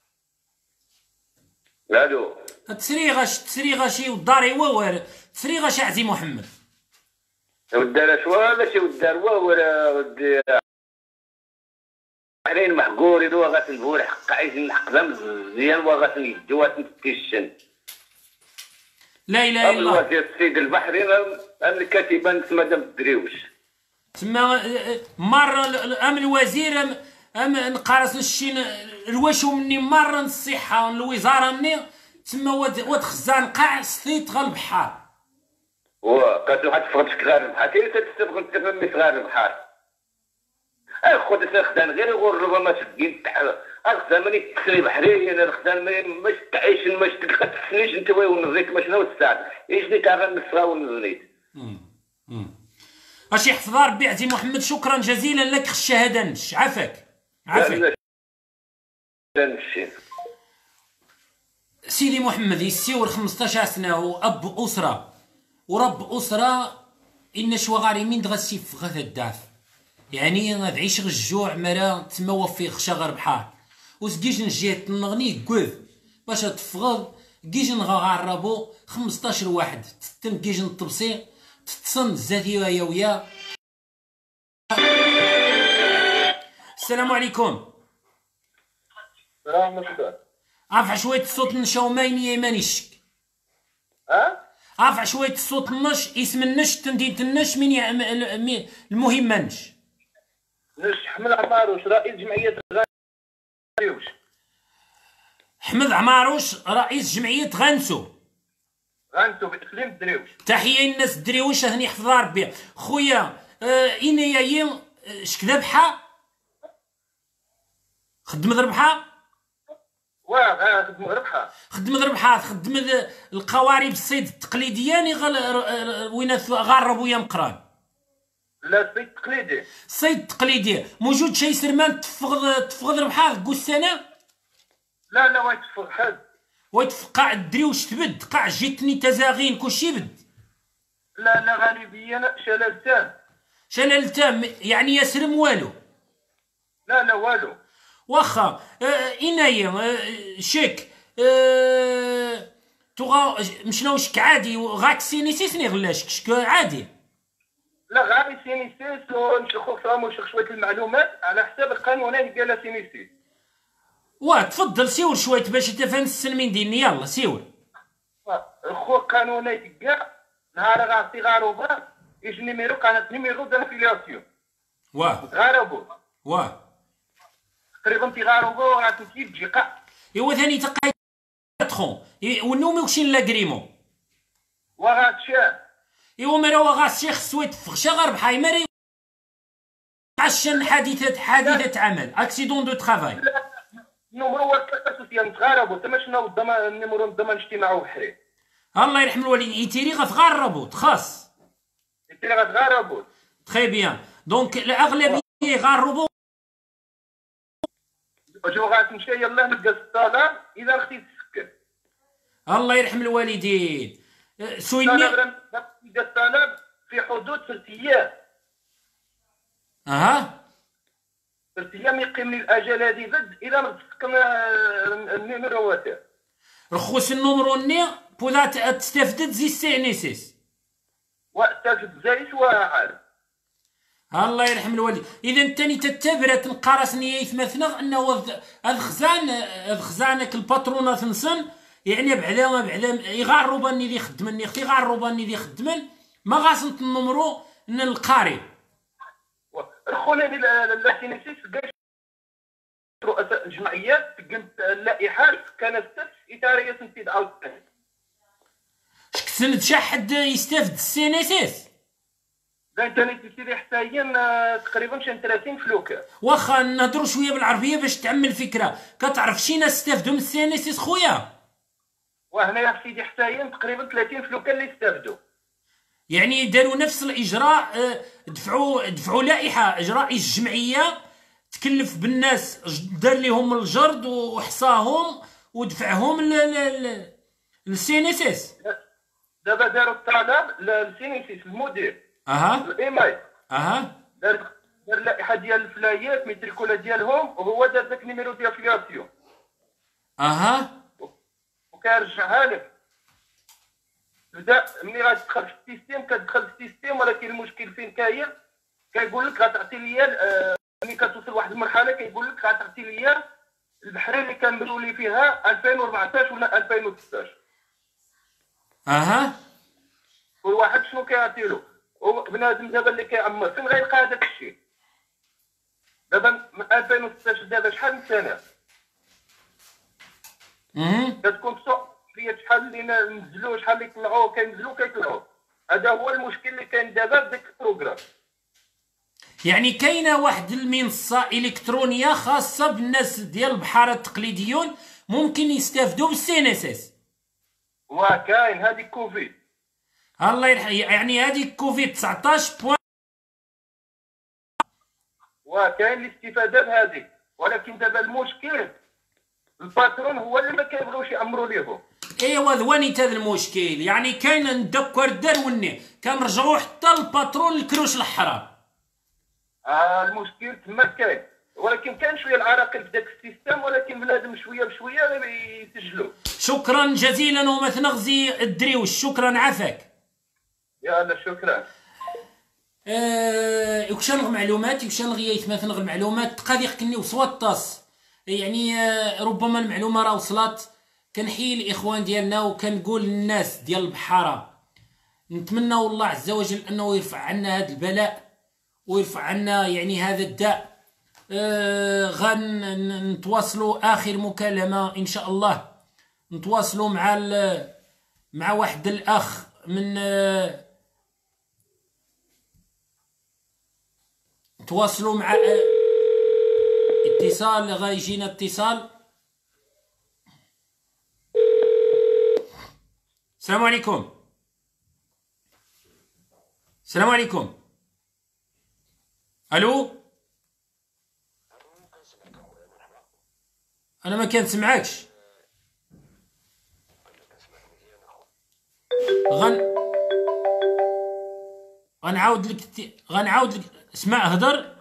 D: الو
A: تسريغه شي والدار هو تسريغه شي عزي محمد
D: ودار ولا شي ودار ولا ودي بحرين محقورين وغتنبور حقا عايزين الحق مزيان وغتنجوات نتكشن
A: لا اله الا الله.
D: الوزير السيد البحري الكاتبه مادام الدريوش
A: تما مره ام الوزير ام نقارس الشي الواشو مني مره الصحه الوزاره مني تما واد خزان قاع سثيت غا البحر
D: قالت واحد فقدتك غير البحر كاين تستبغ تفهمي غير البحر خذ خدان غير ربما تسكين الخدان ماني تكسري بحري انا الخدان ماش تعيش ماش تلقى تسنيش انت ونزيت ما شنو الساعه ايش كاع غنسرا ونزيت
A: اش يحفظ ربي عزيز محمد. شكرا جزيلا لك الشهاده نش عافاك سيدي محمد يسيور 15 سنه واب اسره ورب اسره ان شواغاري دغا السيف غا الداف يعني غادعيش الجوع مرا تما وفي خشا غير بحال وسكيج نجي نغني كوذ باش تفغض كيج نغاربو 15 واحد تتم كيج نطبسي تتصن زاتي يا ويا. السلام عليكم.
C: السلام عليكم.
A: ارفع شويه الصوت نشاو مايني يماني الشك. ارفع شويه الصوت النش اسم النش تنديت النش من المهم نش
C: حمد عماروش رئيس جمعيه غانسو.
A: حمد عماروش رئيس جمعيه غانسو
C: باقليم الدريوش.
A: تحيه الناس الدريوش هني يحفظ ربي خويا. انايا شك ذبحه خدم ربحه خدم ربحه خدم القوارب الصيد التقليديه وين غربوا يا مقران.
C: لا الصيد التقليدي.
A: الصيد التقليدي موجود شي سرمان تفغض ربحه كوسانه.
C: لا وين تفغ حد
A: ويتفق قاع الدريوش تبد قاع جيتني تزاغين كلشي بد.
C: لا غالبيا شلال تام
A: يعني يسرم والو.
C: لا والو
A: واخا. انايا شيك توغا مشناو شك عادي غاك سينيسيسني غلاش شك عادي.
C: لا غادي سينيسيس ونشخو فهم ونشخ شويه المعلومات على حساب القانونين ديال سينيسيس.
A: تفضل سيور شويه باش تفهم السلمين ديالني يلا سيور.
C: الخو قانوني كاع نهار غاصي غاروبا يجي نيميرو قناه نيميرو دافيلياسيون غاروبو تقريبا تيغاروبو راه تمشي تجي قاع
A: ايوا ثاني تقاي تخون ونومي وشي لاكريمو
C: وغاتشا
A: ايوا مرا وغاسي خصو يتفغشا غير بحاي مرا عشان حادثه عمل اكسيدون دو ترافاي.
C: النمرو وثلاثه سيام تغاربو تما شنو الضمان النمرو الضمان اجتماعي بحري. الله
A: يرحم الوالدين يتيري غتغربو تخاص
C: يتيري غتغربو
A: تري بيان دونك الاغلبيه يغربو
C: جو غاتمشي يلاه نلقى الصلاه اذا اختي تسكر.
A: الله يرحم الوالدين. سويني
C: الطلب في حدود 3 ايام. 3 ايام يقيم لي الاجل هذه بد الى ما تسكن النيميروات
A: رخص النمرو ني بولا تستفدد زي سي ان اس اس
C: وتستفد زي واحد.
A: الله يرحم الوالد. اذا انتني تتبرة تنقارسني يثمثنا انه خزانك الباترونات نسن يعني بعدا يغربوا اني ذي خدمني اختي يغربوا اني ذي خدمن ما غاسنت النمرو ان القاري
C: رخوني للسينيسيس كاع رؤساء الجمعيات قلت اللائحات كانت اداريه تنفيذ عاود
A: شك سند شي حد يستافد السينيسيس
C: كان تاني حسايين تقريبا شي 30 فلوكه.
A: واخا نهضروا شويه بالعربيه باش تعمل الفكره. كتعرف شي ناس استافدوا من السينيسيس خويا؟
E: وهنايا في سيدي حسين تقريبا 30 فلوكان اللي استافدوا.
A: يعني داروا نفس الاجراء، دفعوا لائحه اجراء الجمعيه تكلف بالناس، دار لهم الجرد وحصاهم ودفعهم للسي ان اس اس.
E: دابا داروا الطلب للسي ان اس اس المدير الايميل دار اللائحه ديال الفلايات ميتريكولا ديالهم، وهو دار داك النيميرو ديال فياسيون وكيرجعها لك. بدا ملي غتدخل في السيستيم كتدخل في السيستيم، ولكن المشكل فين كاين؟ كيقول لك غتعطي ليا ملي كتوصل لواحد المرحله كيقول لك غتعطي ليا البحرين اللي كنبداو لي فيها 2014 ولا 2016. كل واحد شنو كيعطي له، وبنادم دابا اللي كيعمر فين غيلقى هذاك الشيء؟ دابا من 2016 دابا شحال من سنه كتكون بسوق فيا شحال اللي نزلوا شحال اللي طلعوا، كيطلعوا. هذا هو المشكل اللي كاين دابا بداك البروغرام.
A: يعني كاينه واحد المنصه الكترونيه خاصه بالناس ديال البحاره التقليديون ممكن يستافدوا بالسي ان اس اس.
E: وكاين هذيك كوفيد،
A: الله يرحم، يعني هذيك كوفيد 19
E: وكاين الاستفاده بهذيك. ولكن دابا المشكل الباترون هو اللي ما كيبغيوش يامروا ليهم.
A: ايوا ذوانيت هذا المشكل، يعني كاين ندكر الدار وني كنرجعوا حتى الباترون الكروش الحرام.
E: المشكل تما كاين، ولكن كاين شويه العراقيل في ذاك السيستم، ولكن بنادم شويه بشويه يسجلوا.
A: شكرا جزيلا وما تنغزي الدريوش، شكرا عافاك.
E: يلا شكرا.
A: وكش نغ معلومات وكش نغيت ما تنغ المعلومات قد يخكني وصوات طاس، يعني ربما المعلومه راه وصلت. كنحيي الاخوان ديالنا وكنقول للناس ديال البحاره نتمنى الله عز وجل انه يرفع عنا هذا البلاء ويرفع عنا يعني هذا الداء. غنتواصلوا اخر مكالمه ان شاء الله، نتواصلوا مع واحد الاخ من تواصلوا مع اتصال، غيجينا اتصال. السلام عليكم. السلام عليكم. الو، انا ما كنسمعكش. غنعاود لك اسمع، هضر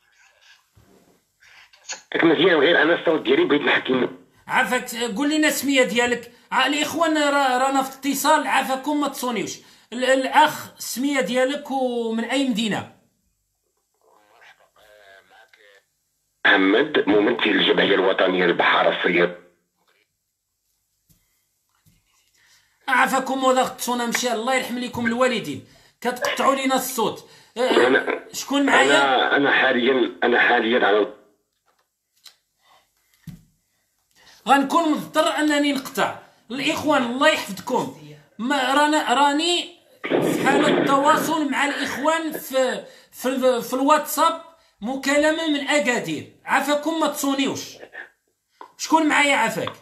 F: مزيان. غير انا الصوت ديالي بغيت نحكم.
A: عافاك، قول لنا السميه ديالك. الاخوان رانا في اتصال، عافاكم ما تصونيوش. الاخ السميه ديالك ومن اي مدينه؟
F: محمد، ممثل الجمعيه الوطنيه للبحاره الصيد.
A: عافاكم ولا تصونا مشى، الله يرحم لكم الوالدين. كتقطعوا لينا الصوت. شكون معايا؟
F: انا حاليا على
A: غنكون مضطر انني نقطع. الاخوان الله يحفظكم، راني في حاله تواصل مع الاخوان في الواتساب، مكالمه من اكادير. عافاكم ما تصونيوش. شكون معايا عافاك؟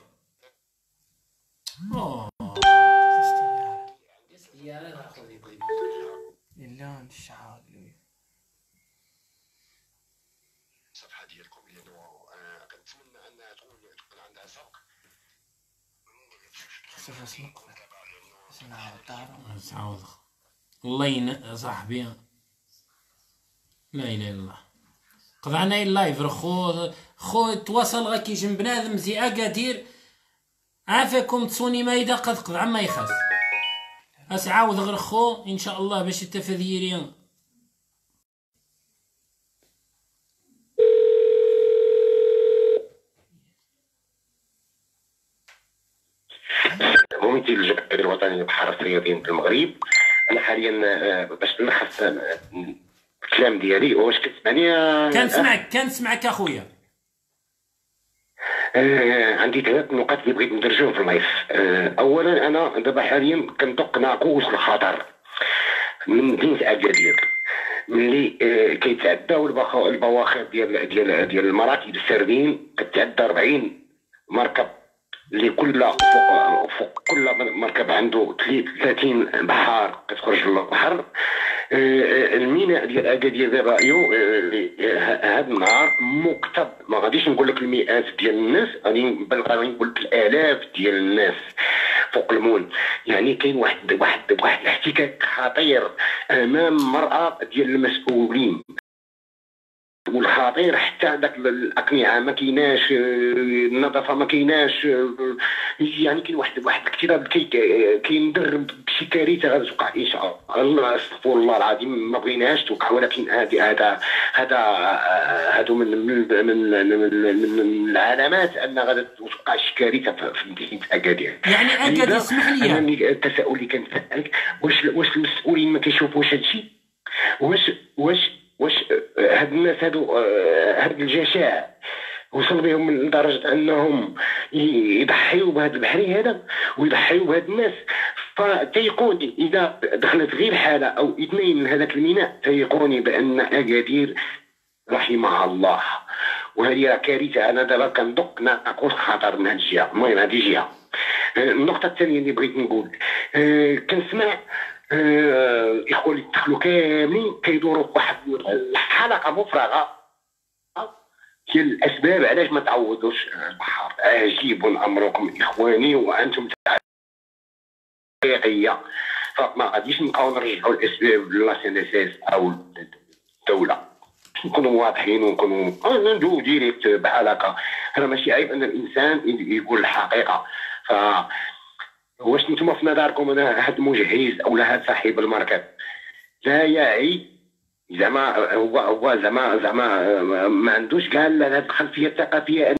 F: الصفحه ديالكم لانه كنتمنى انها تكون عندها سبق.
A: الله صاحبي، لا اله الا الله. قطعنا اللايف خو تواصل غا كيجي بنادم زي اكادير. عافاكم تصوني ما اذا قد قطع ما يخاف. اسعاود غير خو ان شاء الله باش التفاذيرين.
F: ممثل الجمعيه الوطنيه للبحاره الصيادين في المغرب. انا حاليا باش نلخص الكلام ديالي. واش كتسمعني؟
A: كنسمعك اخويا.
F: عندي 3 نقاط اللي بغيت ندرجهم في اللايف. اولا، انا دابا حاليا كنطق ناقوس الخطر من مدينه اكادير ملي كيتعداو البواخر ديال المراكب السردين. كتعدى 40 مركب اللي فوق كل مركب عنده 30 بحار كتخرج للبحر. الميناء ديال اكادير دابا هذا النهار مكتب، ما غاديش نقول لك المئات ديال الناس، بل غادي نقول لك الالاف ديال الناس فوق المون. يعني كاين واحد الاحتكاك خطير امام مرأة ديال المسؤولين، والخطير حتى داك الاقنعه ما كايناش، النظافه ما كايناش. يعني كاين واحد الاكتراب كيندر بشي كارثه غتوقع ان شاء الله. استغفر الله العظيم، ما بغيناهاش توقع، ولكن هادو من العلامات ان غادي توقع شي كارثه في مدينه اكادير.
A: يعني اكادير، اسمح لي،
F: انا التساؤل اللي كنسالك، واش المسؤولين ما كيشوفوش هادشي؟ واش هاد الناس هاد الجشع وصل بهم لدرجه انهم يضحيوا بهذا البحري هذا ويضحيوا بهاد الناس؟ فتيقوني اذا دخلت غير حاله او اثنين من هذاك الميناء تيقوني بان اكادير رحمها الله. وهذه كارثه. انا دابا كندق ناقوس خطر من هذه الجهه. المهم هذه جهه. النقطه الثانيه اللي بغيت نقول، كنسمع الاخوه اللي دخلوا كاملين كيدوروا بواحد الحلقه مفرغه ديال الاسباب علاش ما تعوضوش البحر. عجيب امركم اخواني وانتم حقيقيه. فما غاديش نبقاو نرجعوا الاسباب لا سي او الدوله. نكونوا واضحين ونكونوا ندوي ديريكت بحال هكا. راه ماشي عيب ان الانسان يقول الحقيقه. ف واش نتوما في نظركم انا هاد المجهز او هاد صاحب المركب لا يعي زعما هو زعما ما عندوش كاع هاد الخلفيه الثقافيه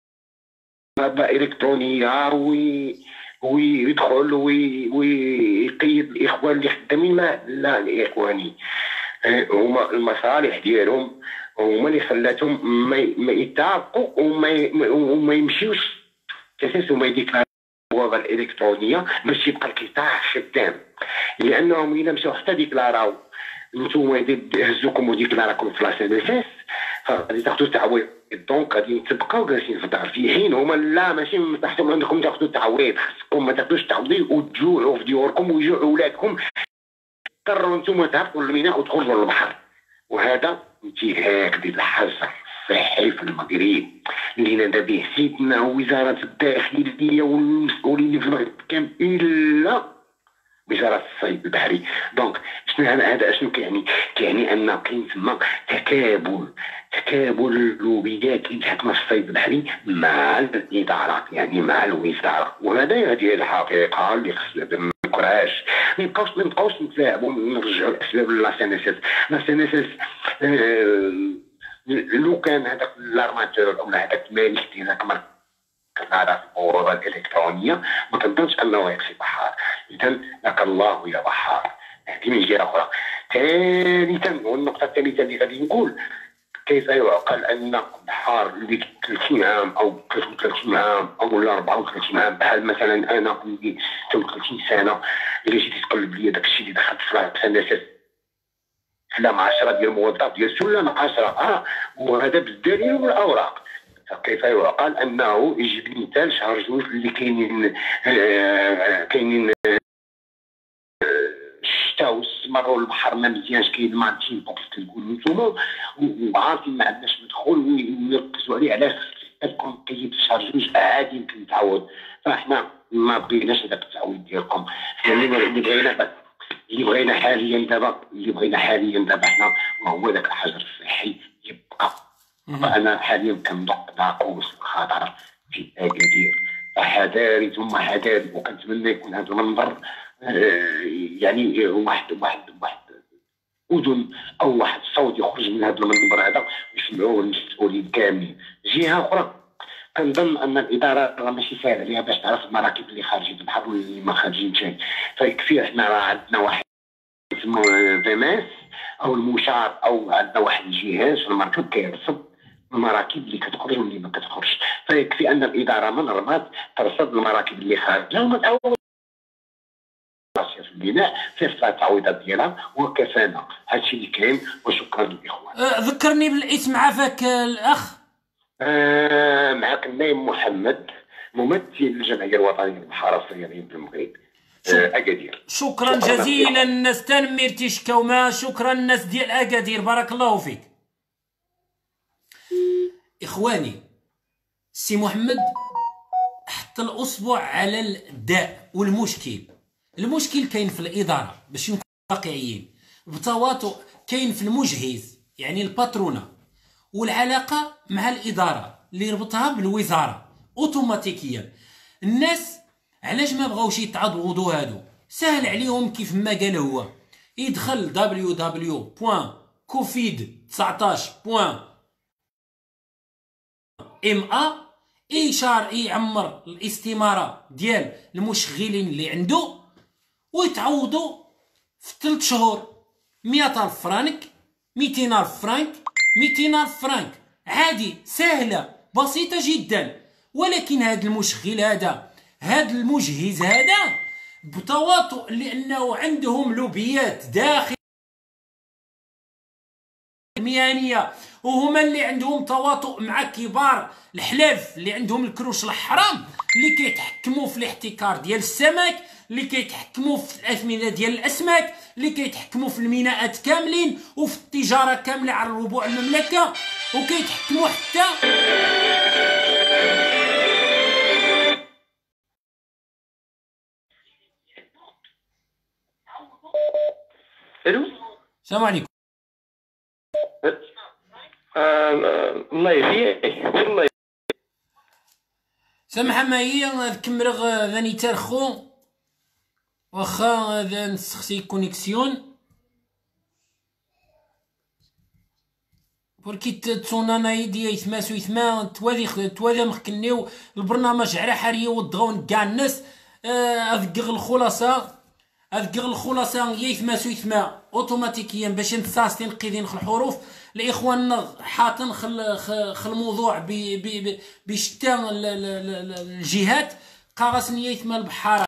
F: الكترونيه ويدخل ويقيد الاخوان اللي خدامين؟ لا الاخواني هما المصالح ديالهم هما اللي خلاتهم ما يتعاقوا وما يمشيوش اساس وما يديكلاروش البوابه الالكترونيه باش يبقى القطاع خدام. لانهم الا مشاو حتى ديكلاراو نتوما يهزوكم وديكلاراكم في لاسينيسيس فغادي تاخذوا تعويض. دونك غادي تبقاو جالسين في الدار في حين هما لا ماشي من تحتهم عندكم تاخذوا تعويض. خاصكم ما تاخذوش تعويض وتجوعوا في ديوركم ويجوعوا اولادكم. اضطروا نتوما تهبطوا للميناء وتخرجوا للبحر. وهذا انتهاك ديال الحظر الصحي في المغرب اللي نادى به سيدنا وزاره الداخليه والمسؤولين في المغرب كامل الا وزاره الصيد البحري. دونك شنو هذا اشنو كيعني ان كاين تما تكابل اللوبيات اللي تحكم في الصيد البحري مع الاداره، يعني مع الوزاره. وهذا هذه الحقيقه اللي خصنا ما نكرهاش. ما نبقاوش نتلاعبوا نرجعوا الاسباب لاسينيسيس. لو كان هذاك الارماتور او هذاك المالك ديال هذاك المركب كان عارف البوابه الالكترونيه ما كنظنش انه يكفي بحار. اذا لك الله يا بحار. هذه من جهه اخرى. ثالثا والنقطه الثالثه اللي غادي نقول، كيف يعقل ان بحار اللي 30 عام او 33 عام او 34 عام بحال مثلا انا اللي 30 سنه اللي جيتي تقلب لي داك الشيء اللي دخلت في راسي لا مع 10 ديال الموظف ديال سلم 10 وهذا بالدليل والاوراق. فكيف يعقل انه يجيب لي مثال شهر جوج اللي كاينين الشتاء واستمروا البحر ما مزيانش كاين المارتين بوكس كنقولوا نتوما وعارفين ما عندناش مدخول ويركزوا عليه علاش تكون كيجيب شهر جوج عادي يمكن يتعوض. فاحنا ما بغيناش هذاك التعويض ديالكم. اللي بغينا حاليا دابا حنا وهو ذاك الحجر الصحي يبقى. فانا حاليا كندق ناقوس الخطر في اكادير. فحذاري ثم حذاري. وكنتمنى يكون هذا المنظر يعني واحد اذن او واحد الصوت يخرج من هذا المنبر هذا ويسمعوه المسؤولين كاملين. جهه اخرى كنظن ان الاداره راه ماشي سهل عليها باش تعرف المراكب اللي خارجين البحر واللي ما خارجينش. فيكفي احنا راه عندنا واحد اسمه فيماس او المشار او عندنا واحد الجهاز في المركب كيرصد المراكب اللي كتخرج واللي ما كتخرجش. فيكفي ان الاداره من الرباط ترصد المراكب اللي خارجه وما تعوض في البناء في التعويضات ديالها وكفانا. هادشي اللي كاين. وشكرا للاخوان.
A: ذكرني بالاسم عافاك الاخ.
F: معك النايم محمد ممثل للجمعيه الوطنيه للبحاره الصيادين في المغرب اكادير.
A: شكرا جزيلا الناس تنمير تيشكاوما، شكرا الناس ديال اكادير، بارك الله فيك. اخواني سي محمد حط الاصبع على الداء والمشكل. المشكل كاين في الاداره باش نكون واقعيين، بتواطؤ كاين في المجهز يعني الباترونه، والعلاقه مع الاداره اللي ربطها بالوزاره اوتوماتيكيا. الناس علاش ما بغاوش يتعوضوا هادو؟ سهل عليهم كيف ما قال هو، يدخل www.covid19.ma يعمر الاستماره ديال المشغلين اللي عنده ويتعوضوا في 3 شهور 100,000 فرانك، 200,000 فرانك، 200,000 فرانك، عادي سهله بسيطه جدا. ولكن هذا المشغل هذا المجهز هذا بتواطؤ لانه عندهم لوبيات داخل المهنيه، وهما اللي عندهم تواطؤ مع كبار الحلاف اللي عندهم الكروش الحرام اللي كيتحكموا في الاحتكار ديال السمك، اللي كيتحكموا في الاثمنه ديال الاسماك، اللي كيتحكموا في الميناءات كاملين وفي التجاره كامله على ربوع المملكه، وكيتحكموا حتى
B: الو
A: السلام عليكم.
B: الله يحييك والله.
A: سمح معايا هاد الكمرغ ذاني تارخو واخا هذا نسختي كونيكسيون بركي تسونانا يدي يثما توالي مخكنيو البرنامج على حاليا ودغون كاع الناس. اذكر الخلاصه يثما اوتوماتيكيا باش نتساستين قيدين الحروف الاخوان حاطن خل الموضوع بشتى الجهات قاغسن يثما البحاره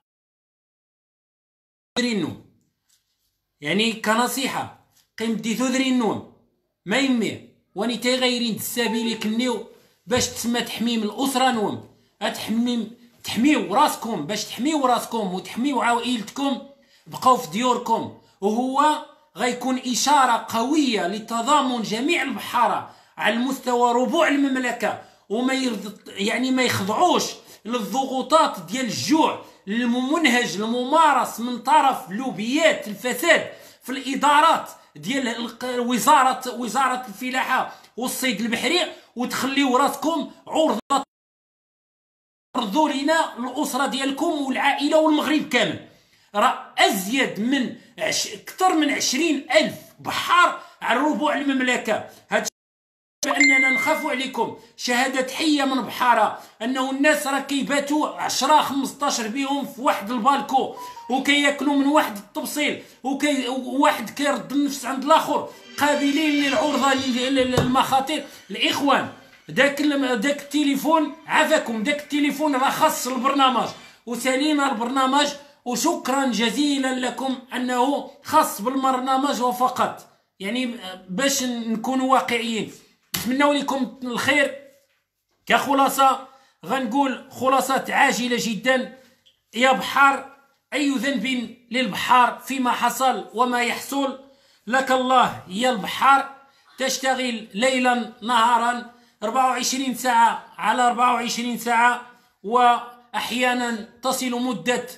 A: النوم، يعني كنصيحه قيم ديتو ذري النوم ما يمي واني تي غيرين السبيل كنيو باش تسمى تحميم الاسره نوم، تحميو راسكم باش تحميو راسكم وتحميو عائلتكم، بقاو في ديوركم. وهو غيكون اشاره قويه لتضامن جميع البحاره على المستوى ربوع المملكه، وما ما يخضعوش للضغوطات ديال الجوع الممنهج الممارس من طرف لوبيات الفساد في الادارات ديال وزاره الفلاحه والصيد البحري، وتخليو راسكم عرضه تعرضوا لنا الاسره ديالكم والعائله والمغرب كامل. راه ازيد من اكثر من 20,000 بحار على ربوع المملكه. هذا باننا نخافوا عليكم، شهاده حيه من بحاره انه الناس راه كيباتوا 10 15 بهم في واحد البالكو وكياكلوا من واحد التبصيل وواحد كيرد النفس عند الاخر قابلين للعرضه للمخاطر. الاخوان داك التليفون عافاكم، داك التليفون راه خاص البرنامج وسالينا البرنامج، وشكرا جزيلا لكم انه خاص بالبرنامج وفقط، يعني باش نكونوا واقعيين. نتمنى لكم الخير. كخلاصه غنقول خلاصات عاجله جدا. يا بحار اي ذنب للبحار فيما حصل وما يحصل، لك الله يا البحار، تشتغل ليلا نهارا 24 ساعه على 24 ساعه، واحيانا تصل مده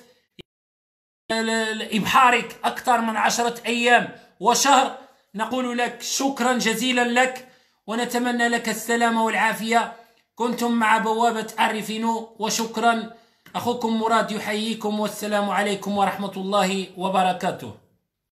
A: إبحارك أكثر من 10 أيام وشهر. نقول لك شكرا جزيلا لك ونتمنى لك السلامة والعافية. كنتم مع بوابة عرفينو، وشكرا. أخوكم مراد يحييكم، والسلام عليكم ورحمة الله وبركاته.